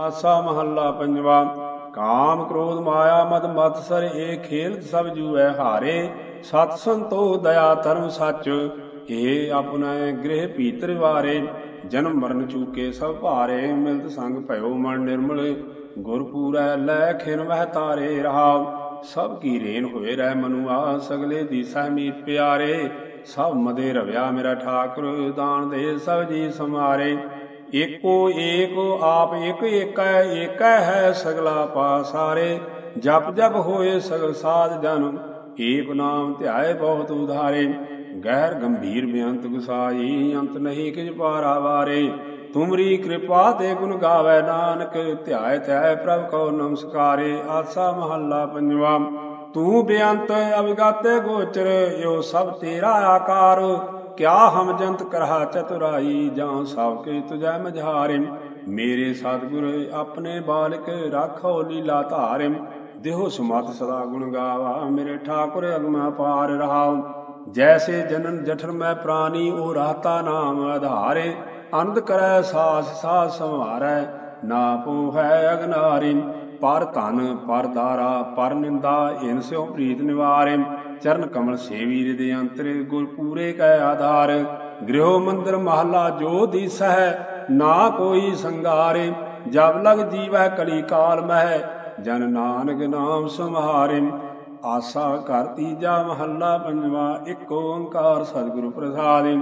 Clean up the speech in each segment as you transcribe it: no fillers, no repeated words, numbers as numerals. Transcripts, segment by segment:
ਆਸਾ ਮਹੱਲਾ ਪੰਜਵਾ। ਕਾਮ ਕ੍ਰੋਧ ਮਾਇਆ ਮਦ ਮਤਸਰ ਏ ਖੇਲਤ ਸਭ ਜੂਐ ਹਾਰੇ। ਸਤ ਸੰਤੋਖ ਦਇਆ ਧਰਮ ਸੱਚ ਇਹ ਆਪਣੇ ਗ੍ਰਹਿ ਭੀਤਰ ਵਾਰੇ। ਜਨਮ ਮਰਨ ਚੂਕੇ ਸਭ ਭਾਰੇ ਮਿਲਤ ਸੰਗ ਭਇਓ ਮਨ ਨਿਰਮਲ। ਗੁਰ ਪੂਰੈ ਲੈ ਖਿਨ ਵਹਿ ਤਾਰੇ ਰਹਾਉ। ਸਭ ਕੀ ਰੇਨ ਹੋਏ ਰਹਿ ਮਨੁਆ ਸਗਲੇ ਦੀਸਹਿ ਮੀਤ ਪਿਆਰੇ। ਸਭ ਮਦੇ ਰਵਿਆ ਮੇਰਾ ਠਾਕੁਰ ਦਾਨ ਦੇ ਸਭ ਜੀ ਸਮਾਰੇ। ਏਕੋ ਏਕ ਆਪ ਇੱਕ ਏਕੈ ਏਕੈ ਹੈ ਸਗਲਾ ਪਾਸਾਰੇ। ਜਪ ਜਪ ਹੋਏ ਸਗਲ ਸਾਧ ਜਨ ਏਕ ਨਾਮ ਧਿਆਏ ਬਹੁਤ ਉਧਾਰੇ। ਗਹਿਰ ਗੰਭੀਰ ਬੇਅੰਤ ਗੁਸਾਈ ਅੰਤ ਨਹੀਂ ਕਿਛ ਪਾਰਾਵਾਰੇ। ਤੁਮਰੀ ਕਿਰਪਾ ਤੇ ਗੁਣ ਗਾਵੈ ਨਾਨਕ ਧਿਆਏ ਧਿਆਏ ਪ੍ਰਭ ਕਉ ਨਮਸਕਾਰੇ। ਆਸਾ ਮਹੱਲਾ ਪੰਜਵਾ। ਤੂੰ ਬੇਅੰਤ ਅਵਿਗਾਤੇ ਗੋਚਰ ਏਉ ਸਭ ਤੇਰਾ ਆਕਾਰ। ਕਿਆ ਹਮ ਜੰਤ ਕਰਹਾ ਚਤੁਰਾਈ ਜਾਂ ਸਭ ਕੇ ਤੁਝੈ ਮਝਾਰੇ। ਮੇਰੇ ਸਤਿਗੁਰ ਆਪਣੇ ਬਾਲਕ ਰਾਖੋ ਲੀਲਾ ਧਾਰਿ। ਦੇਹੋ ਸਮਤ ਸਦਾ ਗੁਣ ਗਾਵਾ ਮੇਰੇ ਠਾਕੁਰ ਅਗਮ ਅਪਾਰ ਰਹਾਉ। ਜੈਸੇ ਜਨਨ ਜਠਰ ਮੈਂ ਪ੍ਰਾਨੀ ਉਹ ਰਾਤਾ ਨਾਮ ਆਧਾਰੇ। ਅਨੰਦ ਕਰੈ ਸਾਸ ਸਾਸ ਸੰਵਾਰੈ ਨਾ ਪੋਹੈ ਅਗਨਾਰੀ। ਪਰ ਧਨ ਪਰ ਦਾਰਾ ਪਰ ਨਿੰਦਾ ਇਨ ਸਿਉ ਪ੍ਰੀਤ ਨਿਵਾਰੇ। ਚਰਨ ਕਮਲ ਸੇਵੀ ਹਿਰਦੇ ਅੰਤਰ ਗੁਰ ਪੂਰੇ ਕੈ ਆਧਾਰ। ਗ੍ਰਹਿ ਮੰਦਰ ਮਹਲਾ ਜੋ ਦੀਸਹਿ ਨਾ ਕੋਈ ਸੰਗਾਰੇ। ਜਬ ਲਗ ਜੀਵੈ ਕਲੀ ਕਾਲ ਮਹਿ ਜਨ ਨਾਨਕ ਨਾਮ ਸੰਹਾਰੇ। ਆਸਾ ਘਰ ਤੀਜਾ ਮਹੱਲਾ ਪੰਜਵਾ। ਇੱਕ ਓੰਕਾਰ ਸਤਿਗੁਰੂ ਪ੍ਰਸਾਦਿ।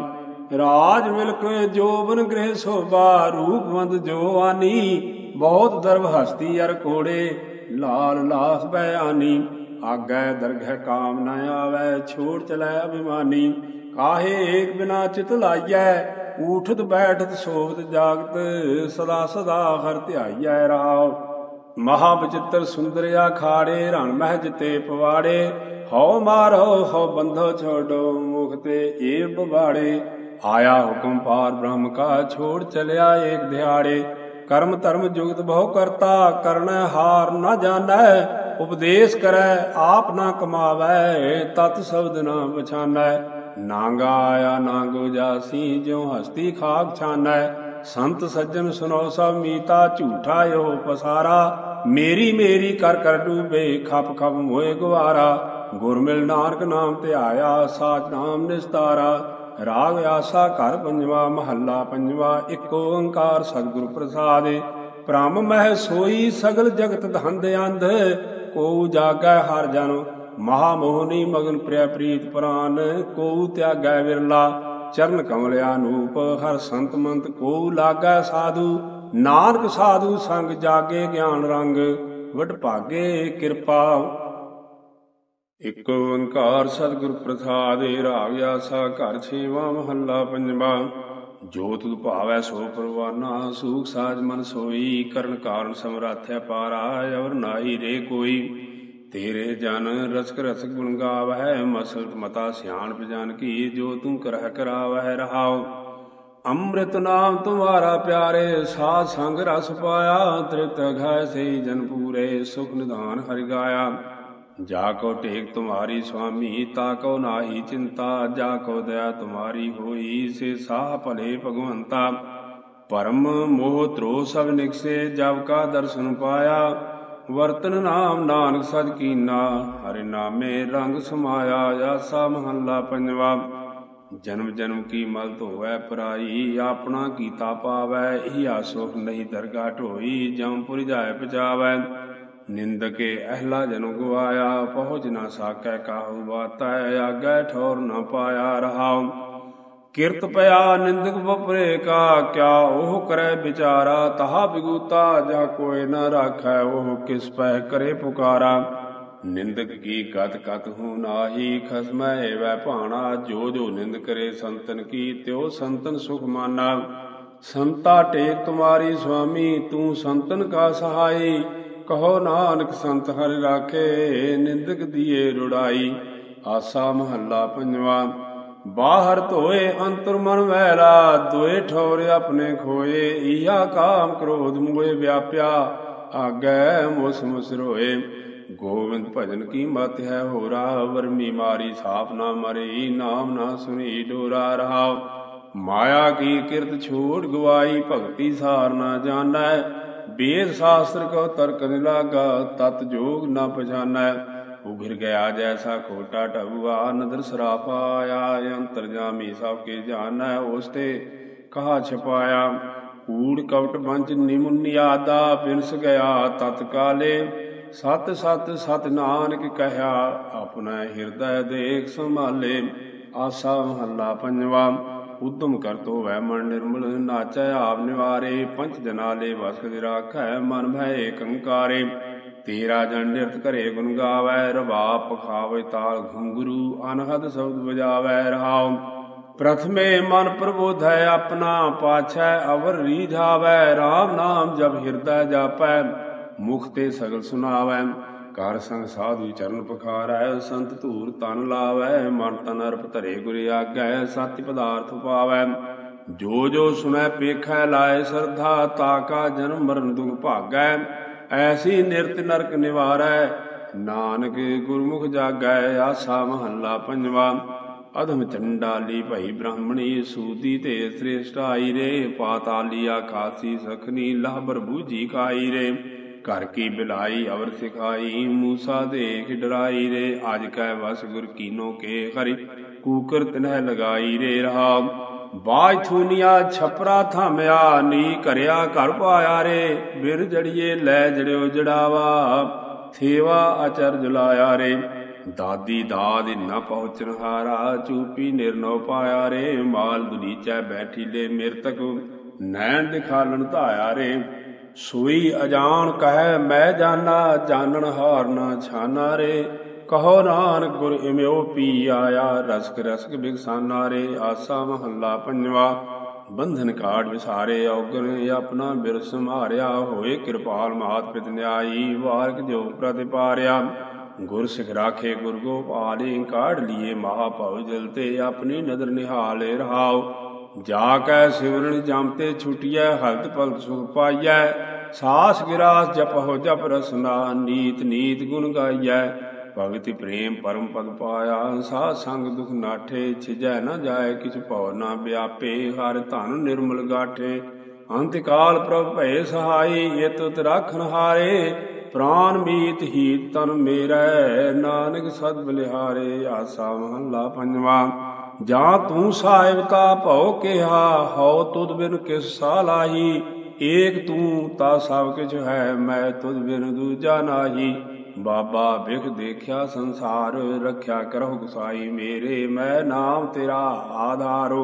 ਰਾਜ ਮਿਲਕ ਜੋਬਨ ਗ੍ਰਹਿ ਸੋਭਾ ਰੂਪਵੰਤ ਜੋ ਆਨੀ। ਬਹੁਤ ਦਰਬ ਹਸਤੀ ਅਰ ਕੋੜੇ ਲਾਲ ਲਾਖ ਬਿਆਨੀ। ਆਗੈ ਦਰਗਹਿ ਕਾਮ ਨ ਆਵੈ ਛੋੜ ਚਲੈ ਅਭਿਮਾਨੀ। ਕਾਹੇ ਏਕ ਬਿਨਾ ਚਿਤ ਲਾਈਐ ਊਠਤ ਬੈਠਤ ਸੋਵਤ ਜਾਗਤ। ਸਦਾ ਸਦਾ ਹਰਿ ਧਿਆਈਐ ਰਾਉ। ਮਹਾ ਬਚਿੱਤਰ ਸੁੰਦਰ ਆਖਾੜੇ ਰਣ ਮਹਿ ਜਿਤੇ ਪਵਾੜੇ। ਹਉ ਮਾਰੋ ਹਉ ਬੰਧੋ ਛੋਡੋ ਮੁਖ ਤੇ ਏ ਬਵਾੜੇ। ਆਇਆ ਹੁਕਮ ਪਾਰ ਬ੍ਰਹਮ ਕਾ ਛੋੜ ਚਲਿਆ ਏਕ ਦਿਹਾੜੇ। ਕਰਮ ਧਰਮ ਜੁਗਤ ਬਹੁ ਕਰਤਾ ਕਰਨੈ ਹਾਰ ਨ ਜਾਣੈ। ਉਪਦੇਸ਼ ਕਰੈ ਆਪ ਨਾ ਕਮਾਵੈ ਤਤ ਸ਼ਬਦ ਨਾ ਪਛਾਨੈ। ਨਾਂਗਾ ਆਇਆ ਨਾਂਗੋ ਜਾਸੀ ਜਿਉ ਹਸਤੀ ਖਾਕ ਛਾਨੈ। ਸੰਤ ਸੱਜਣ ਸੁਨੋ ਸਭ ਮੀਤਾ ਝੂਠਾ ਇਹੋ ਪਸਾਰਾ। ਮੇਰੀ ਮੇਰੀ ਕਰ ਕਰ ਡੂਬੇ ਖਪ ਖਪ ਮੋਏ ਗਵਾਰਾ। ਗੁਰ ਮਿਲ ਨਾਨਕ ਨਾਮ ਧਿਆਇਆ ਸਾਚ ਨਾਮ ਨਿਸਤਾਰਾ। ਰਾਗ ਆਸਾ ਘਰ ਪੰਜਵਾ ਮਹੱਲਾ ਪੰਜਵਾ। ਇੱਕ ਓੰਕਾਰ ਸਤਿਗੁਰ ਪ੍ਰਸਾਦਿ। ਭ੍ਰਮ ਮਹਿ ਸੋਈ ਸਗਲ ਜਗਤ ਧੰਦ ਅੰਧ ਕੋ ਜਾਗੈ ਹਰ ਜਨ। ਮਹਾ ਮੋਹਨੀ ਮਗਨ ਪ੍ਰਿਆ ਪ੍ਰੀਤ ਪ੍ਰਾਨ ਕੋ ਤਿਆਗੈ ਵਿਰਲਾ। ਚਰਨ ਕਮਲ ਅਨੂਪ ਹਰ ਸੰਤ ਮੰਤ ਕੋ ਲਾਗੈ ਸਾਧੂ। ਨਾਨਕ ਸਾਧੂ ਸੰਗ ਜਾਗੇ ਗਿਆਨ ਰੰਗ ਵਡ ਭਾਗੇ ਕਿਰਪਾ। ਇੱਕ ਓੰਕਾਰ ਸਤਿਗੁਰ ਪ੍ਰਸਾਦਿ। ਰਾਗ ਆਸਾ ਘਰ ਛੇਵਾਂ ਮਹੱਲਾ ਪੰਜਵਾ। ਜੋ ਤੁਧ ਭਾਵੈ ਸੋ ਪਰਵਾਨਾ ਸੂਖ ਸਾਜ ਮਨ ਸੋਈ। ਕਰਨ ਕਾਰਨ ਸਮਰੱਥ ਪਾਰਾ ਅਵਰ ਨਾਹੀ ਰੇ ਕੋਈ। ਤੇਰੇ ਜਨ ਰਸਕ ਰਸਕ ਗੁਣ ਗਾਵਹਿ ਮਸਲਤ ਮਤਾ ਸਿਆਣਪ ਜਨ ਕੀ। ਜੋ ਤੂੰ ਕਰਹਿ ਕਰਾਵਹਿ ਰਹਾਉ। ਅੰਮ੍ਰਿਤ ਨਾਮ ਤੁਮਾਰਾ ਪਿਆਰੇ ਸਾਧ ਸੰਗ ਰਸ ਪਾਇਆ। ਤ੍ਰਿਪਤ ਅਘਾਇ ਸਈ ਜਨ ਪੂਰੇ ਸੁਖ ਨਿਧਾਨ ਹਰਿ ਗਾਇਆ। ਜਾ ਕੋ ਟੇਕ ਤੁਮਾਰੀ ਸੁਆਮੀ ਤਾ ਕੋ ਨਾਹੀ ਚਿੰਤਾ। ਜਾ ਕੋ ਦਇਆ ਤੁਮਾਰੀ ਹੋਈ ਸੇ ਸਾਹ ਭਲੇ ਭਗਵੰਤਾ। ਪਰਮ ਮੋਹ ਧਰੋ ਸਭ ਨਿਕਸੇ ਜਬ ਕਾ ਦਰਸ਼ਨ ਪਾਇਆ। ਵਰਤਨ ਨਾਮ ਨਾਨਕ ਸਚ ਕੀਨਾ ਹਰਿ ਨਾਮੇ ਰੰਗ ਸਮਾਇਆ। ਆਸਾ ਮਹੱਲਾ ਪੰਜਵਾ। ਜਨਮ ਜਨਮ ਕੀ ਮਲ ਧੋਵੈ ਪਰਾਈ ਆਪਣਾ ਕੀਤਾ ਪਾਵੈ। ਇਹੀ ਆਸੁਖ ਨਹੀਂ ਦਰਗਾ ਢੋਈ ਜਮਪੁਰ ਜਾਇ ਪਚਾਵੈ। ਨਿੰਦਕੇ ਅਹਲਾ ਜਨੁ ਗਵਾਇਆ ਪਹੁੰਚ ਨਾ ਸਾਕੈ ਕਾਹੂ ਬਾਤੈ। ਆਗੈ ਠੌਰ ਨ ਪਾਇਆ ਰਹਾਉ। ਕਿਰਤ ਪਿਆ ਨਿੰਦਕ ਬਪਰੇ ਕਾ ਕਿਆ ਉਹ ਕਰੈ ਵਿਚਾਰਾ। ਤਹਾ ਬਿਗੂਤਾ ਜਾ ਕੋਇ ਨ ਰਾਖੈ ਉਹ ਕਿਸ ਪੈ ਕਰੇ ਪੁਕਾਰਾ। ਨਿੰਦਕ ਕੀ ਗਤ ਕਤ ਹੂੰ ਨਾਹੀ ਖਸਮੈ ਏਵੈ ਭਾਣਾ। ਜੋ ਜੋ ਨਿੰਦ ਕਰੇ ਸੰਤਨ ਕੀ ਤਿਉ ਸੰਤਨ ਸੁਖ ਮਾਨਾ। ਸੰਤਾ ਟੇਕ ਤੁਮਾਰੀ ਸੁਆਮੀ ਤੂੰ ਸੰਤਨ ਕਾ ਸਹਾਈ। ਕਹੋ ਨਾਨਕ ਸੰਤ ਹਰਿ ਰਾਖੇ ਨਿੰਦਕ ਦੀਏ ਰੁੜਾਈ। ਆਸਾ ਮਹੱਲਾ ਪੰਜਵਾ। ਬਾਹਰ ਧੋਏ ਅੰਤਰ ਮਨ ਵੈਲਾ ਦੋਏ ਠੌਰ ਆਪਣੇ ਖੋਏ। ਈਹਾ ਕਾਮ ਕ੍ਰੋਧ ਮੋਏ ਵਿਆਪਿਆ ਆਗੈ ਮੁਸ ਮੁਸ ਰੋਏ। ਗੋਵਿੰਦ ਭਜਨ ਕੀ ਮਤ ਹੈ ਹੋਰਾ ਵਰਮੀ ਮਾਰੀ ਸਾਪ ਨਾ ਮਰੀ। ਨਾਮ ਨਾ ਸੁਣੀ ਡੋਰਾ ਰਹਾਉ। ਮਾਇਆ ਕੀ ਕਿਰਤ ਛੋੜ ਗਵਾਈ ਭਗਤੀ ਸਾਰ ਨਾ ਜਾਣੈ। वेद शास्त्र को तर्क न लागा, तत् जोग न पछानै। उभिर गया जैसा खोटा टबुआ, नदर सराफा आया। अंतरजामी सबके जानै, ओसते कहा छपाया। कूड़ कपट वंच निमुनियादा, बिनस गया तत्काले। सत सत सत नानक कहया, अपना हिरदय देख संभाले। आसा महला पंजवा। उद्यम कर तो वह मन निर्मल, नाचै आप निवारे। पंच जनाले बस राखै, मन भय कंकारे। तेरा जन नृत करे गुण गावै, रवा पखावै ताल घुंघरू। अनहद शब्द बजावै रहाओ। प्रथमे मन प्रबोधै अपना, पाछै अवर रीझावै। राम नाम जब हृदय जापै, मुख ते सगल सुनावै। कर संग साधु चरण पखारै, संत धूर तन लावै। मन तन अर्प धरे गुर आगै, सत्य पदार्थ पावै। जो जो सुनै पेखै लाए श्रद्धा, ताका जन्म मरण दुख भागै। ऐसी निरत नरक निवारै, नानक गुरमुख जागै। आसा महला पंजवा। अधम चंडाली भई ब्राह्मणी, सूदी ते श्रेष्ठ आई रे। पाताली आखासी सखनी, लाबर बूझी खाई रे। घर की बिलाई अवर सिखाई, मूसा देख डराई रे। आज कै वस गुर कीनो के, हरि कूकर तिन्ह लगाई रे। रहा बाज थूनिया छपरा थामिया, नी करया घर पाया रे। बिर जड़िए लै जड़ियो जड़ावा, थेवा अचर जुलाया रे। दादी दाद न पहुँचन हारा, चूपी निर्नव पाया रे। माल दुलीचै बैठी ले मृतक, नैन दिखालन धाया रे। सोई अजान कह मैं जाना, जानन हार न छाना रे। कहो नानक गुर इम्यो पी आया, रसक रसक बिगसाना रे। आसा महला पंजवा। बंधन काट विसारे औगन, अपना बिरस मारिया। होए कृपाल मात पित न्यायी, वारक जो प्रतिपारिया। गुर सिख राखे गुर गोपाले, काढ़ लिए महाभव जलते। अपनी नदर निहाले रहाओ। जाकै सिमरन जमते छुटियै, हलत पलत सुख पाइयै। सास गिरास जपहो जप रसना, नीत नीत गुण गाइयै। भगति प्रेम परम पद पाया, साध संग दुख नाठे। छिजै न जाय किछ भव न व्यापे, हर धन निर्मल गाठे। अंतकाल प्रभ भय सहाई, इत उत राखन हारे। प्राण मीत हीत तन मेरै, नानक सद बलिहारे। आसा महला पंजवा। ਜਾਂ ਤੂੰ ਸਾਹਿਬਤਾ ਭਉ ਕਿਹਾ, ਹਉ ਤੁਧ ਬਿਨ ਕਿਸ ਸਾਲਾਹੀ। ਏਕ ਤੂੰ ਤਾ ਸਭ ਕਿਛ ਹੈ, ਮੈਂ ਤੁਧ ਬਿਨ ਦੂਜਾ ਨਾਹੀ। ਬਾਬਾ ਬਿਖ ਦੇਖਿਆ ਸੰਸਾਰ, ਰੱਖਿਆ ਕਰਹੁ ਗੁਸਾਈ ਮੇਰੇ। ਮੈਂ ਨਾਮ ਤੇਰਾ ਆਧਾਰੋ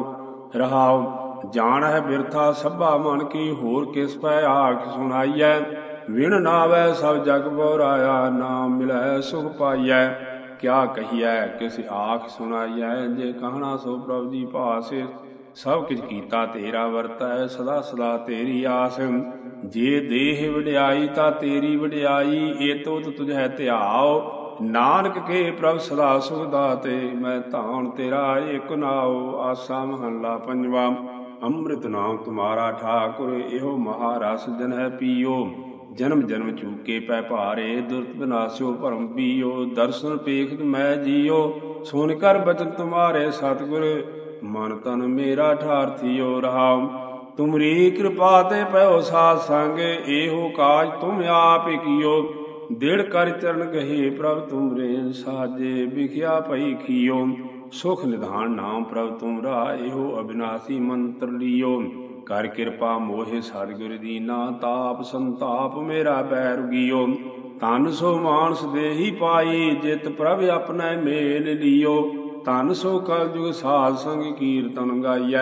ਰਹਾਉ। ਜਾਣ ਹੈ ਬਿਰਥਾ ਸਭਾ ਮਨ ਕੀ, ਹੋਰ ਕਿਸ ਪੈ ਆਖ ਸੁਣਾਈਐ। ਵਿਣ ਨਾਵੈ ਸਭ ਜਗ ਬੋਰਾਇਆ, ਨਾਮ ਮਿਲੈ ਸੁਖ ਪਾਈਐ। क्या कहिए किस आख सुनाइए, जे कहना सो प्रभु जी पास। सब किछ कीता तेरा वरतै, सदा सदा तेरी आस। जे देह वड्याई ता तेरी वड्याई, ए तोत तुझै ध्याओ। नानक के प्रभ सदा सुख दाते, मैं धान तेरा एक नाओ। आसा महला पंजवा। अमृत नाम तुम्हारा ठाकुर, एहो महारस जन है पियो। जन्म जन्म चूके पै भारे, दुर्त विनाश्यो भरम पीओ। दर्शन पेखत मैं जियो, सुन कर बचन तुम्हारे सतगुर। मन तन मेरा ठारथियो रहाओ। तुमरी कृपा ते पयो साध संग, एहो काज तुम आप कियो। दिड़ कर चरण गहे प्रभ तुमरे, साजे बिखिया पई खियो। सुख निधान नाम प्रभ तुमरा, एहो अविनाशी मंत्र लियो। कर कृपा मोहे सतगुर दीना, ताप संताप मेरा बैर गियो। तन सो मानस देही पाई, जित प्रभ अपने मेल लियो। तन सो कल जुग साध संग कीर्तन गाइयै,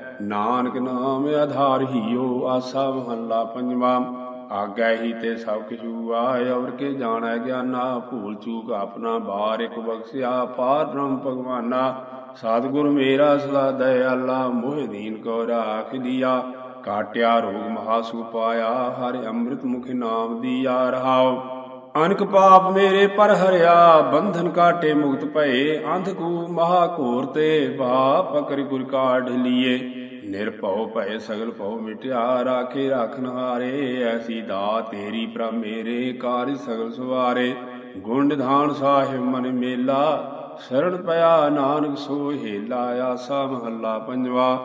नानक नाम आधार हियो। आसा महला पंजवा। आज्ञा ही ते सब किछ हुआ, और के जानै ज्ञाना। भूल चूक अपना बार एक बख्शिया, पार ब्रह्म भगवाना। सतगुर मेरा सदा दयाला, मोह दीन को राख लिया। काट्या रोग महासुख पाया, हरि अमृत मुख नाम दिया। रहाओ अनक पाप मेरे पर हरिया, बंधन काटे मुक्त भये। अंधकू महाघोर ते, भा पकड़ गुर काढ़ लिए। निरभव भय सगल भव मिट्या, राखे राखन हारे। ऐसी दात तेरी प्रभ मेरे, कार्य सगल सवारे। गुण निधान साहिब मन मेला, शरण पया नानक सो हेला। आसा महला पंजवा।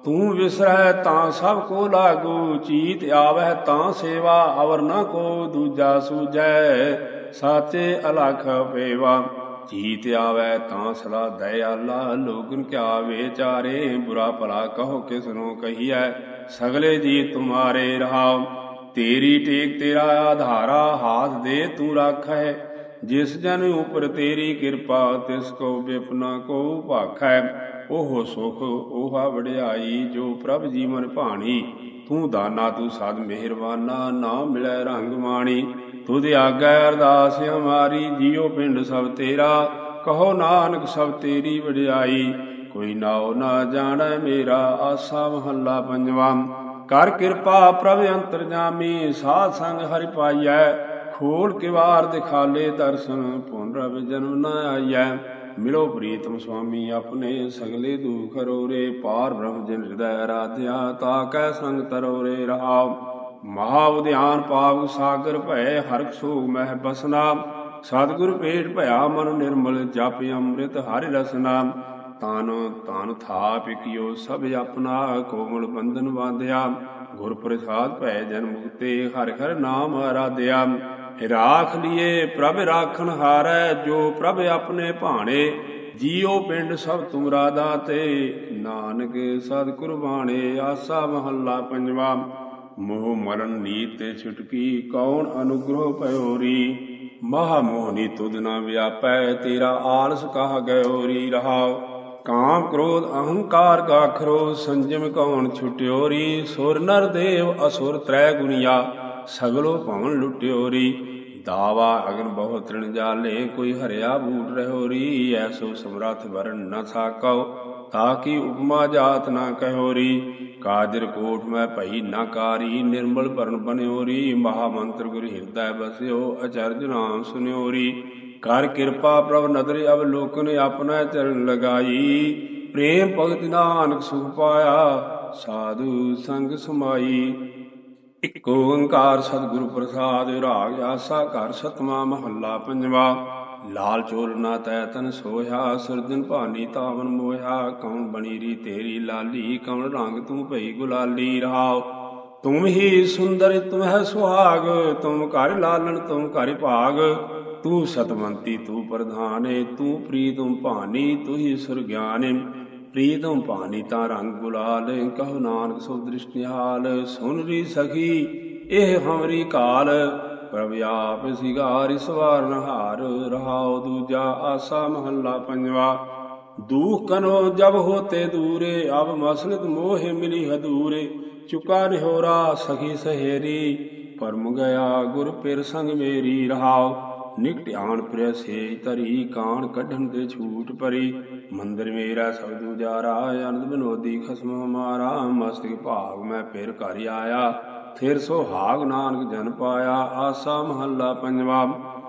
ਤੂੰ ਵਿਸਰੈ ਤਾਂ ਸਭ ਕੋ ਲਾਗੂ, ਚੀਤ ਆਵਹਿ ਤਾਂ ਸੇਵਾ, ਅਵਰ ਨ ਕੋ ਦੂਜਾ ਸੂਝੈ, ਸਾਚੇ ਅਲਖ ਪੇਵਾ। ਚੀਤ ਆਵੈ ਤਾਂ ਸਦਾ ਦਇਆਲਾ, ਲੋਗਨ ਕਿਆ ਵਿਚਾਰੇ, ਬੁਰਾ ਭਲਾ ਕਹੋ ਕਿਸਨੂੰ ਕਹੀਐ, ਸਗਲੇ ਜੀ ਤੁਮਾਰੇ ਰਹਾਉ। ਤੇਰੀ ਟੇਕ ਤੇਰਾ ਆਧਾਰਾ, ਹਾਥ ਦੇ ਤੂੰ ਰਾਖੈ, ਜਿਸ ਜਨ ਉਪਰ ਤੇਰੀ ਕਿਰਪਾ, ਤਿਸ ਕੋ ਬਿਪਨਾ ਕੋ ਭਾਖੈ। ਉਹ ਸੁਖ ਉਹ ਵਡਿਆਈ, ਜੋ ਪ੍ਰਭ ਜੀਵਨ ਭਾਣੀ, ਤੂੰ ਦਾਨਾ ਤੂੰ ਸਦ ਮਿਹਰਬਾਨਾ, ਨਾ ਮਿਲੈ ਰੰਗ ਮਾਣੀ। ਤੁਧ ਆਗੈ ਅਰਦਾਸ ਹਮਾਰੀ, ਜੀਉ ਪਿੰਡ ਸਭ ਤੇਰਾ, ਕਹੋ ਨਾਨਕ ਸਭ ਤੇਰੀ ਵਡਿਆਈ। ਕੋਈ ਨਾਉ ਨਾ ਜਾਣੈ ਮੇਰਾ, ਆਸਾ ਮਹੱਲਾ ਪੰਜਵਾ। ਕਰ ਕਿਰਪਾ ਪ੍ਰਭ ਅੰਤਰਜਾਮੀ, ਸਾਧ ਸੰਗ ਹਰਿ ਪਾਈਐ, ਖੋਲ ਕਿਵਾਰ ਦਿਖਾਲੇ ਦਰਸ਼ਨ, ਪੁਨਰਭ ਜਨਮ ਨ ਆਈਐ। ਮਿਲੋ ਪ੍ਰੀਤਮ ਸੁਆਮੀ ਆਪਣੇ, ਸਗਲੇ ਦੁਖ ਹਰੋਰੇ, ਪਾਰ ਬ੍ਰਹਮ ਜਿਨ ਹਿਰਦੈ ਅਰਾਧਿਆ, ਤਾ ਕੈ ਸੰਗ ਤਰੋਰੇ ਰਹਾਉ। ਮਹਾ ਉਦਿਆਨ ਪਾਵ ਸਾਗਰ ਭੈ, ਹਰਿ ਸੋਗ ਮਹਿ ਬਸਨਾ, ਸਤਿਗੁਰ ਭੇਟ ਭਇਆ ਮਨ ਨਿਰਮਲ, ਜਪ ਅੰਮ੍ਰਿਤ ਹਰਿ ਰਸਨਾ। ਤਨ ਤਨ ਥਾਪ ਇਕਿਓ ਸਭ ਆਪਣਾ, ਕੋਮਲ ਬੰਧਨ ਬਾਂਧਿਆ, ਗੁਰ ਪ੍ਰਸਾਦ ਭੈ ਜਨ ਮੁਕਤੇ, ਹਰਿ ਹਰਿ ਨਾਮ ਆਰਾਧਿਆ। ਰਾਖ ਲੀਏ ਪ੍ਰਭ ਰਾਖਣ ਹਾਰੈ, ਜੋ ਪ੍ਰਭ ਆਪਣੇ ਭਾਣੇ, ਜੀਉ ਪਿੰਡ ਸਭ ਤੁਮਰਾ ਦਾਤੇ, ਨਾਨਕ ਸਦ ਕੁਰਬਾਣੇ। ਆਸਾ ਮਹੱਲਾ ਪੰਜਵਾ। ਮੋਹ ਮਰਨ ਨੀਤ ਤੇ ਛੁਟਕੀ, ਕੌਣ ਅਨੁਗ੍ਰਹ ਭਇਓਰੀ, ਮਹਾ ਮੋਹਨੀ ਤੁਧ ਨ ਵਿਆਪੈ, ਤੇਰਾ ਆਲਸ ਕਹ ਗਇਓਰੀ ਰਹਾਉ। ਕਾਮ ਕ੍ਰੋਧ ਅਹੰਕਾਰ ਗਾਖਰੋ, ਸੰਜਮ ਕੌਣ ਛੁਟਿਓਰੀ, ਸੁਰ ਨਰ ਦੇਵ ਅਸੁਰ ਤ੍ਰੈ ਗੁਨੀਆ, ਸਗਲੋ ਭਵਨ ਲੁਟਿਓਰੀ। ਦਾਵਾ ਅਗਨ ਬਹੁ ਤ੍ਰਿਣ ਜਾਲੇ, ਕੋਈ ਹਰਿਆ ਬੂਟ ਰਹਿਓਰੀ, ਐਸੋ ਸਮਰੱਥ ਵਰਨ ਨ ਸਾਕਉ, ਤਾਕੀ ਉਪਮਾ ਜਾਤ ਨ ਕਹਿਓਰੀ। ਕਾਜਰ ਕੋਟ ਮੈਂ ਭਈ ਨ ਕਾਰੀ, ਨਿਰਮਲ ਭਰਨ ਬਨਿਓਰੀ, ਮਹਾ ਮੰਤਰ ਗੁਰ ਹਿਰਦੈ ਬਸਿਓ, ਅਚਰਜ ਨਾਮ ਸੁਨਿਓਰੀ। ਕਰ ਕਿਰਪਾ ਪ੍ਰਭ ਨਦਰ ਅਵਲੋਕਨ, ਆਪਣਾ ਚਰਨ ਲਗਾਈ, ਪ੍ਰੇਮ ਭਗਤਿ ਨਾਨਕ ਸੁਖ ਪਾਇਆ, ਸਾਧੂ ਸੰਗ ਸਮਾਈ। ਇਕ ਓੰਕਾਰ ਸਤਿਗੁਰ ਪ੍ਰਸਾਦ, ਰਾਗ ਆਸਾ ਘਰ ਸਤਵਾਂ ਮਹੱਲਾ ਪੰਜਵਾ। ਲਾਲ ਚੋਲ ਨਾ ਤੈ ਤਨ ਸੋਇਆ, ਸਿਰਜਨ ਭਾਨੀ ਤਾਵਨ ਮੋਇਆ, ਕੌਣ ਬਣੀ ਰੀ ਤੇਰੀ ਲਾਲੀ, ਕੌਣ ਰੰਗ ਤੂੰ ਭਈ ਗੁਲਾਲੀ ਰਹਾਉ। ਤੁਮ ਹੀ ਸੁੰਦਰ ਤੁਮ ਹੈ ਸੁਹਾਗ, ਤੁਮ ਘਰ ਲਾਲਣ ਤੁਮ ਘਰ ਭਾਗ, ਤੂੰ ਸਤਵੰਤੀ ਤੂੰ ਪ੍ਰਧਾਨੇ, ਤੂੰ ਪ੍ਰੀਤਮ ਭਾਨੀ ਤੂੰ ਹੀ ਸੁਰਗਿਆਨੇ। ਪ੍ਰੀਤਮ ਭਾਨੀ ਤਾਂ ਰੰਗ ਗੁਲਾਲ, ਕਹੋ ਨਾਨਕ ਸੋ ਦ੍ਰਿਸ਼ ਨਿਹਾਲ, ਸੁਨ ਰੀ ਸਖੀ ਇਹ ਹਮਰੀ ਕਾਲ, ਪ੍ਰਭ ਆਪ ਸਿਗਾਰਿ ਸਵਾਰਨ ਹਾਰ ਰਹਾਉ। ਦੂਜਾ ਆਸਾ ਮਹੱਲਾ ਪੰਜਵਾ। ਦੁਖ ਕਨੋ ਜਬ ਹੋਤੇ ਦੂਰੇ, ਅਬ ਮਸਲਤ ਮੋਹਿ ਮਿਲੀ ਹਦੂਰੇ, ਚੁਕਾ ਨਿਹੋਰਾ ਸਖੀ ਸਹੇਰੀ, ਪਰਮ ਗਿਆ ਗੁਰ ਪਿਰ ਸੰਗ ਮੇਰੀ ਰਹਾਉ। ਨਿਕਟ ਆਣ ਪ੍ਰਿਯ ਸੇਜ ਧਰੀ, ਕਾਣ ਕੱਢਣ ਤੇ ਛੂਟ ਪਰੀ, ਮੰਦਰ ਮੇਰਾ ਸਭ ਦੂਜਾਰਾ, ਅਨੰਦ ਬਿਨੋਦੀ ਖਸਮ ਹਮਾਰਾ, ਮਸਤਕ ਭਾਗ ਮੈਂ ਫਿਰ ਘਰ ਆਇਆ, ਫਿਰ ਸੁਹਾਗ ਨਾਨਕ ਜਨ ਪਾਇਆ। ਆਸਾ ਮਹੱਲਾ ਪੰਜਵਾ।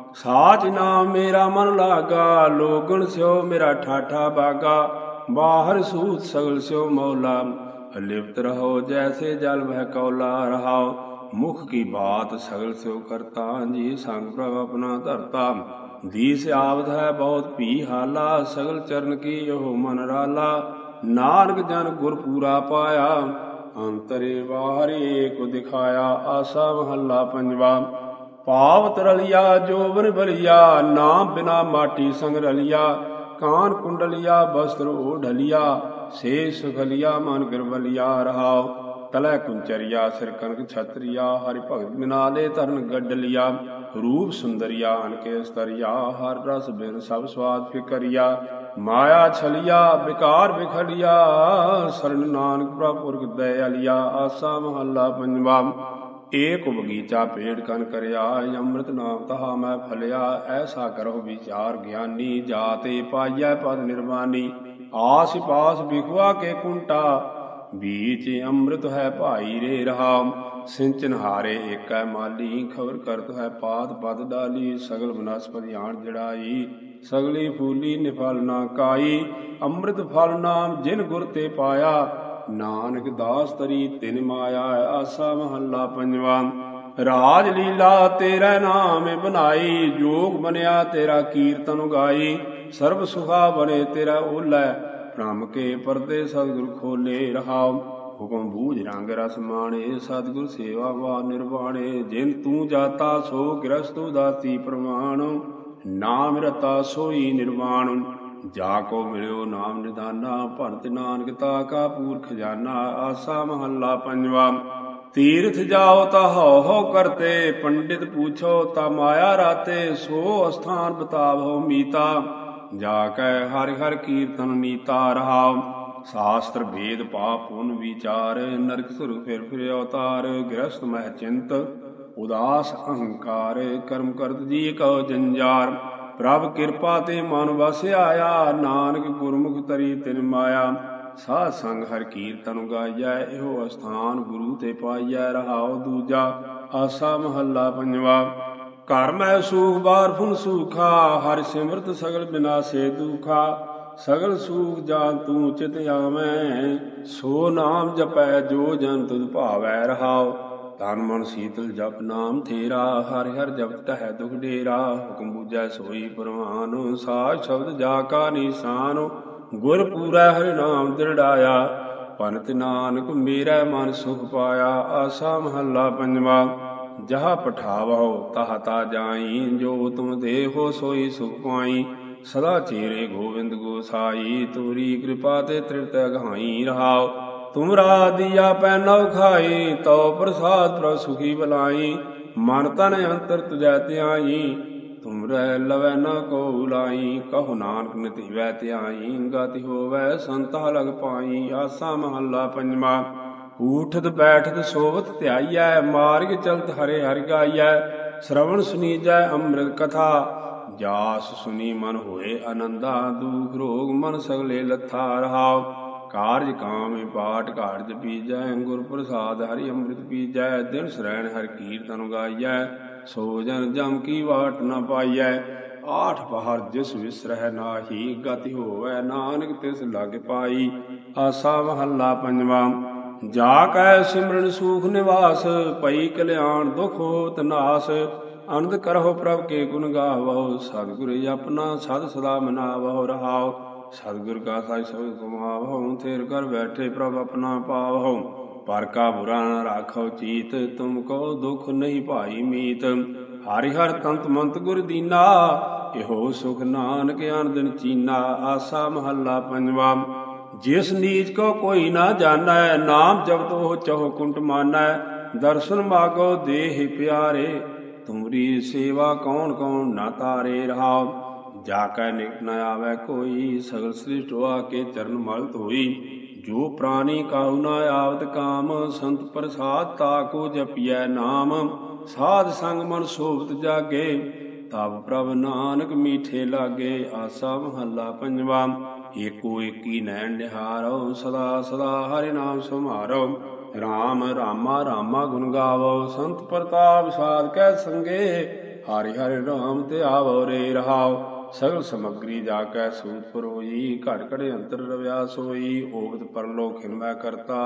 ਸਾਚ ਨਾਮ ਮੇਰਾ ਮਨ ਲਾਗਾ, ਲੋਗਣ ਸਿਓ ਮੇਰਾ ਠਾਠਾ ਬਾਗਾ, ਬਾਹਰ ਸੂਤ ਸਗਲ ਸਿਓ ਮੌਲਾ, ਲਿਪਤ ਰਹੋ ਜੈਸੇ ਜਲ ਵਹਿ ਕੌਲਾ ਰਹਾਉ। ਮੁਖ ਕੀ ਬਾਤ ਸਗਲ ਸਿਓ ਕਰਤਾ, ਜੀ ਸੰਗ ਪ੍ਰਭ ਆਪਣਾ ਧਰਤਾ, ਦੀਸ ਆਵਤ ਹੈ ਬਹੁਤ ਭੀ ਹਾਲਾ, ਸਗਲ ਚਰਨ ਕੀ ਉਹ ਮਨ ਰਾਲਾ, ਨਾਨਕ ਜਨ ਗੁਰ ਪੂਰਾ ਪਾਇਆ, ਅੰਤਰੇ ਬਾਹਰੇ ਏਕ ਦਿਖਾਇਆ। ਆਸਾ ਮਹੱਲਾ ਪੰਜਵਾ। ਪਾਵਤ ਰਲਿਆ ਜੋਬਨ ਬਲਿਆ, ਨਾਮ ਬਿਨਾ ਮਾਟੀ ਸੰਗ ਰਲਿਆ, ਕਾਨ ਕੁੰਡਲਿਆ ਬਸਤਰ ਓਢਲਿਆ, ਸੇ ਸੁਖਲਿਆ ਮਨ ਗਿਰਵਲਿਆ ਰਹਾਉ। ਤਲੈ ਕੁੰਚਰਿਆ ਸਿਰ ਕਨਕ ਛਤਰਿਆ, ਹਰਿ ਭਗਤ ਬਿਨਾ ਲੈ ਤਰਨ ਗੱਡ ਲਿਆ, ਰੂਪ ਸੁੰਦਰਿਆ ਅਨਕੇ ਸਤਰਿਆ, ਹਰ ਰਸ ਬਿਨ ਸਭ ਸਵਾਦ ਫਿਕਰਿਆ, ਮਾਇਆ ਛਲਿਆ ਵਿਕਾਰ ਵਿਖਲਿਆ, ਸਰਨ ਨਾਨਕ ਪ੍ਰਭ ਪੁਰਖ ਦਇਆਲਿਆ। ਆਸਾ ਮਹੱਲਾ ਪੰਜਵਾ। ਏਕ ਬਗੀਚਾ ਪੇੜ ਕਨ ਕਰਿਆ, ਅੰਮ੍ਰਿਤ ਨਾਮ ਤਹਾ ਮੈਂ ਫਲਿਆ, ਐਸਾ ਕਰੋ ਵਿਚਾਰ ਗਿਆਨੀ, ਜਾਤੇ ਪਾਈਐ ਪਦ ਨਿਰਵਾਨੀ, ਆਸ ਪਾਸ ਬਿਖਵਾ ਕੇ ਕੁੰਟਾ, बीच अमृत है भाई रे रहाम। सिंचन हारे एकै माली, खबर करत है पात पद डाली, सगल वनस्पति आण जड़ाई, सगली फूली निफल ना काई, अमृत फल नाम जिन गुर ते पाया, नानक दास तरी तिन माया। आसा महला पंजवा। राज लीला तेरा नाम बनाई, जोग बनया तेरा कीर्तन गाई, सर्व सुखा बने तेरा ओलै, ਭ੍ਰਮ ਕੇ ਪਰਦੇ ਸਤਿਗੁਰ ਖੋਲੇ ਰਹਾਉ। ਹੁਕਮ ਬੂਝ ਰੰਗ ਰਸ ਮਾਣੇ ਸਤਿਗੁਰ ਸੇਵਾ ਵਾ ਨਿਰਵਾਣੇ। ਜਿਨ ਤੂੰ ਜਾਤਾ ਸੋ ਗ੍ਰਸਤ ਉਦਾਸੀ ਪ੍ਰਮਾਣ। ਨਾਮ ਰਤਾ ਸੋਈ ਨਿਰਵਾਣ। ਜਾ ਕੋ ਮਿਲਿਓ ਨਾਮ ਨਿਦਾਨਾ ਭੰਤ ਨਾਨਕ ਤਾ ਕਾ ਪੂਰ ਖਜ਼ਾਨਾ। ਆਸਾ ਮਹੱਲਾ ਪੰਜਵਾ। ਤੀਰਥ ਜਾਓ ਤਾ ਹਉ ਹਉ ਕਰਤੇ ਪੰਡਿਤ ਪੁੱਛੋ ਤਾ ਮਾਇਆ ਰਾਤੇ। ਸੋ ਅਸਥਾਨ ਬਤਾਵੋ ਮੀਤਾ ਜਾ ਕੈ ਹਰਿ ਹਰਿ ਕੀਰਤਨ ਨੀਤਾ ਰਹਾਉ। ਸ਼ਾਸਤਰ ਭੇਦ ਪਾਪ ਪੁਨ ਵਿਚਾਰ ਨਰਕ ਸੁਰ ਫਿਰ ਅਵਤਾਰ। ਗ੍ਰਸਤ ਮਹਿ ਚਿੰਤ ਉਦਾਸ ਅਹੰਕਾਰ ਕਰਮ ਕਰਤ ਜੀ ਕਉ ਜੰਜਾਰ। ਪ੍ਰਭ ਕਿਰਪਾ ਤੇ ਮਨ ਵਸ ਆਇਆ ਨਾਨਕ ਗੁਰਮੁਖ ਤਰੀ ਤਿਨ ਮਾਇਆ। ਸਾਧ ਸੰਗ ਹਰਿ ਕੀਰਤਨ ਗਾਈਐ ਇਹੋ ਅਸਥਾਨ ਗੁਰੂ ਤੇ ਪਾਈਐ ਰਹਾਉ। ਦੂਜਾ ਆਸਾ ਮਹੱਲਾ ਪੰਜਵਾ। ਘਰ ਮੈਂ ਸੂਖ ਬਾਰ ਫੁਨ ਸੂਖਾ ਹਰਿ ਸਿਮਰਤ ਸਗਲ ਬਿਨਾਸੇ ਦੁਖਾ। ਸਗਲ ਸੂਖ ਜਾਨ ਤੂੰ ਚਿਤ ਆਵੈ ਸੋ ਨਾਮ ਜਪੈ ਜੋ ਜਨ ਤੁਧ ਭਾਵੈ ਰਹਾਉ। ਤਨ ਮਨ ਸੀਤਲ ਜਪ ਨਾਮ ਤੇਰਾ ਹਰਿ ਹਰਿ ਜਪਤ ਹੈ ਦੁਖ ਡੇਰਾ। ਹੁਕਮ ਬੁਝੈ ਸੋਈ ਪ੍ਰਵਾਨ ਸਾਜ ਸ਼ਬਦ ਜਾ ਕਾ ਨਿਸ਼ਾਨ। ਗੁਰ ਪੂਰੈ ਹਰਿ ਨਾਮ ਦ੍ਰਿੜਾਇਆ ਪੰਤ ਨਾਨਕ ਮੇਰਾ ਮਨ ਸੁਖ ਪਾਇਆ। ਆਸਾ ਮਹੱਲਾ ਪੰਜਵਾ। ਜਹ ਪਠਾਵਹੁ ਤਹ ਤਾ ਜਾਈ ਜੋ ਤੁਮ ਦੇਹੋ ਸੋਈ ਸੁਖ ਪਾਈ। ਸਦਾ ਚੇਰੇ ਗੋਵਿੰਦ ਗੋਸਾਈ ਤੁਮਰੀ ਕਿਰਪਾ ਤੇ ਤ੍ਰਿਪਤ ਅਗਾਈ ਰਹਾਉ। ਤੁਮਰਾ ਦੀਆ ਪੈ ਨਵ ਖਾਈ ਤਉ ਪ੍ਰਸਾਦ ਪ੍ਰਭ ਸੁਖੀ ਬਲਾਈ। ਮਨ ਤਨ ਅੰਤਰ ਤੁਜੈ ਧਿਆਈ ਤੁਮਰੈ ਲਵੈ ਨ ਕੋ ਲਾਈ। ਕਹੋ ਨਾਨਕ ਨਿਤ ਹਿਵੈ ਧਿਆਈ ਗਤਿ ਹੋਵੈ ਸੰਤਾ ਲਗ ਪਾਈ। ਆਸਾ ਮਹੱਲਾ ਪੰਜਵਾ। ਊਠਤ ਬੈਠਤ ਸੋਵਤ ਧਿਆਈਐ ਮਾਰਗ ਚਲਤ ਹਰੇ ਹਰਿ ਗਾਈਐ। ਸ਼ਰਵਣ ਸੁਨੀਜੈ ਅੰਮ੍ਰਿਤ ਕਥਾ ਜਾਸ ਸੁਨੀ ਮਨ ਹੋਏ ਆਨੰਦਾ। ਦੁਖ ਰੋਗ ਮਨ ਸਗਲੇ ਲੱਥਾ ਰਹਾਉ। ਕਾਰਜ ਕਾਮ ਪਾਠ ਕਾਰਜ ਪੀਜੈ ਗੁਰ ਪ੍ਰਸਾਦ ਹਰਿ ਅੰਮ੍ਰਿਤ ਪੀਜੈ। ਦਿਨ ਸਰੈਣ ਹਰਿ ਕੀਰਤਨ ਗਾਈਐ ਸੋ ਜਨ ਜਮ ਕੀ ਵਾਟ ਨ ਪਾਈਐ। ਆਠ ਪਹਰ ਜਿਸ ਵਿਸਰਹਿ ਨਾਹੀ ਗਤਿ ਹੋਵੈ ਨਾਨਕ ਤਿਸ ਲਗ ਪਾਈ। ਆਸਾ ਮਹੱਲਾ ਪੰਜਵਾ। ਜਾ ਕੈ ਸਿਮਰਨ ਸੂਖ ਨਿਵਾਸ ਪਈ ਕਲਿਆਣ ਦੁਖ ਹੋਤ ਨਾਸ। ਅਨੰਦ ਕਰਹੁ ਪ੍ਰਭ ਕੇ ਗੁਣ ਗਾਵਹੁ ਸਤਿਗੁਰ ਆਪਣਾ ਸਦ ਸਦਾ ਮਨਾਵਹੁ ਰਹਾਉ। ਸਤਿਗੁਰ ਕਾ ਸਾਈ ਸਬਦ ਕਮਾਵਹੁ ਥਿਰ ਕਰ ਬੈਠੇ ਪ੍ਰਭ ਆਪਣਾ ਪਾਵਹੁ। ਪਰ ਕਾ ਬੁਰਾ ਨ ਰਾਖਉ ਚੀਤ ਤੁਮ ਕੋ ਦੁਖ ਨਹੀਂ ਭਾਈ ਮੀਤ। ਹਰਿ ਹਰਿ ਤੰਤ ਮੰਤ ਗੁਰ ਦੀਨਾ ਇਹੋ ਸੁਖ ਨਾਨਕ ਆਨ ਦਿਨ ਚੀਨਾ। ਆਸਾ ਮਹੱਲਾ ਪੰਜਵਾ। ਜਿਸ ਨੀਚ ਕੋ ਕੋਈ ਨਾ ਜਾਣੈ ਨਾਮ ਜਪਤ ਉਹ ਚਹੁ ਕੁੰਟ ਮਾਨੈ। ਦਰਸ਼ਨ ਮਾਗੋ ਦੇਹ ਪਿਆਰੇ ਤੁਮਰੀ ਸੇਵਾ ਕੌਣ ਕੌਣ ਨਾ ਤਾਰੇ ਰਹਾਉ। ਜਾ ਕੈ ਨਿਕਟ ਨ ਆਵੈ ਕੋਈ ਸਗਲ ਸ੍ਰਿਸ਼ਟ ਵਾ ਕੇ ਚਰਨ ਮਲ ਧੋਈ। ਜੋ ਪ੍ਰਾਨੀ ਕਾਹੂ ਨ ਆਵਤ ਕਾਮ ਸੰਤ ਪ੍ਰਸਾਦ ਤਾ ਕੋ ਜਪੀਐ ਨਾਮ। ਸਾਧ ਸੰਗ ਮਨ ਸੋਭਤ ਜਾਗੇ ਤਬ ਪ੍ਰਭ ਨਾਨਕ ਮੀਠੇ ਲਾਗੇ। ਆਸਾ ਮਹੱਲਾ ਪੰਜਵਾ। ਏਕੋ ਏਕੀ ਨੈਣ ਨਿਹਾਰੋ ਸਦਾ ਸਦਾ ਹਰਿ ਨਾਮ ਸਮਾਰੋ। ਰਾਮ ਰਾਮਾ ਰਾਮਾ ਗੁਣ ਗਾਵੋ ਸੰਤ ਪ੍ਰਤਾਪ ਸਾਧ ਕੈ ਸੰਗੇ। ਹਰਿ ਹਰਿ ਨਾਮ ਤੇ ਆਵੋ ਰੇ ਰਹਾਉ। ਸਗਲ ਸਮੱਗਰੀ ਜਾ ਕੈ ਸੂਤ ਪਰੋਈ ਘਟ ਘਟ ਅੰਤਰ ਰਵਿਆ ਸੋਈ। ਓਗਤ ਪਰਲੋ ਖਿਨਮੈ ਕਰਤਾ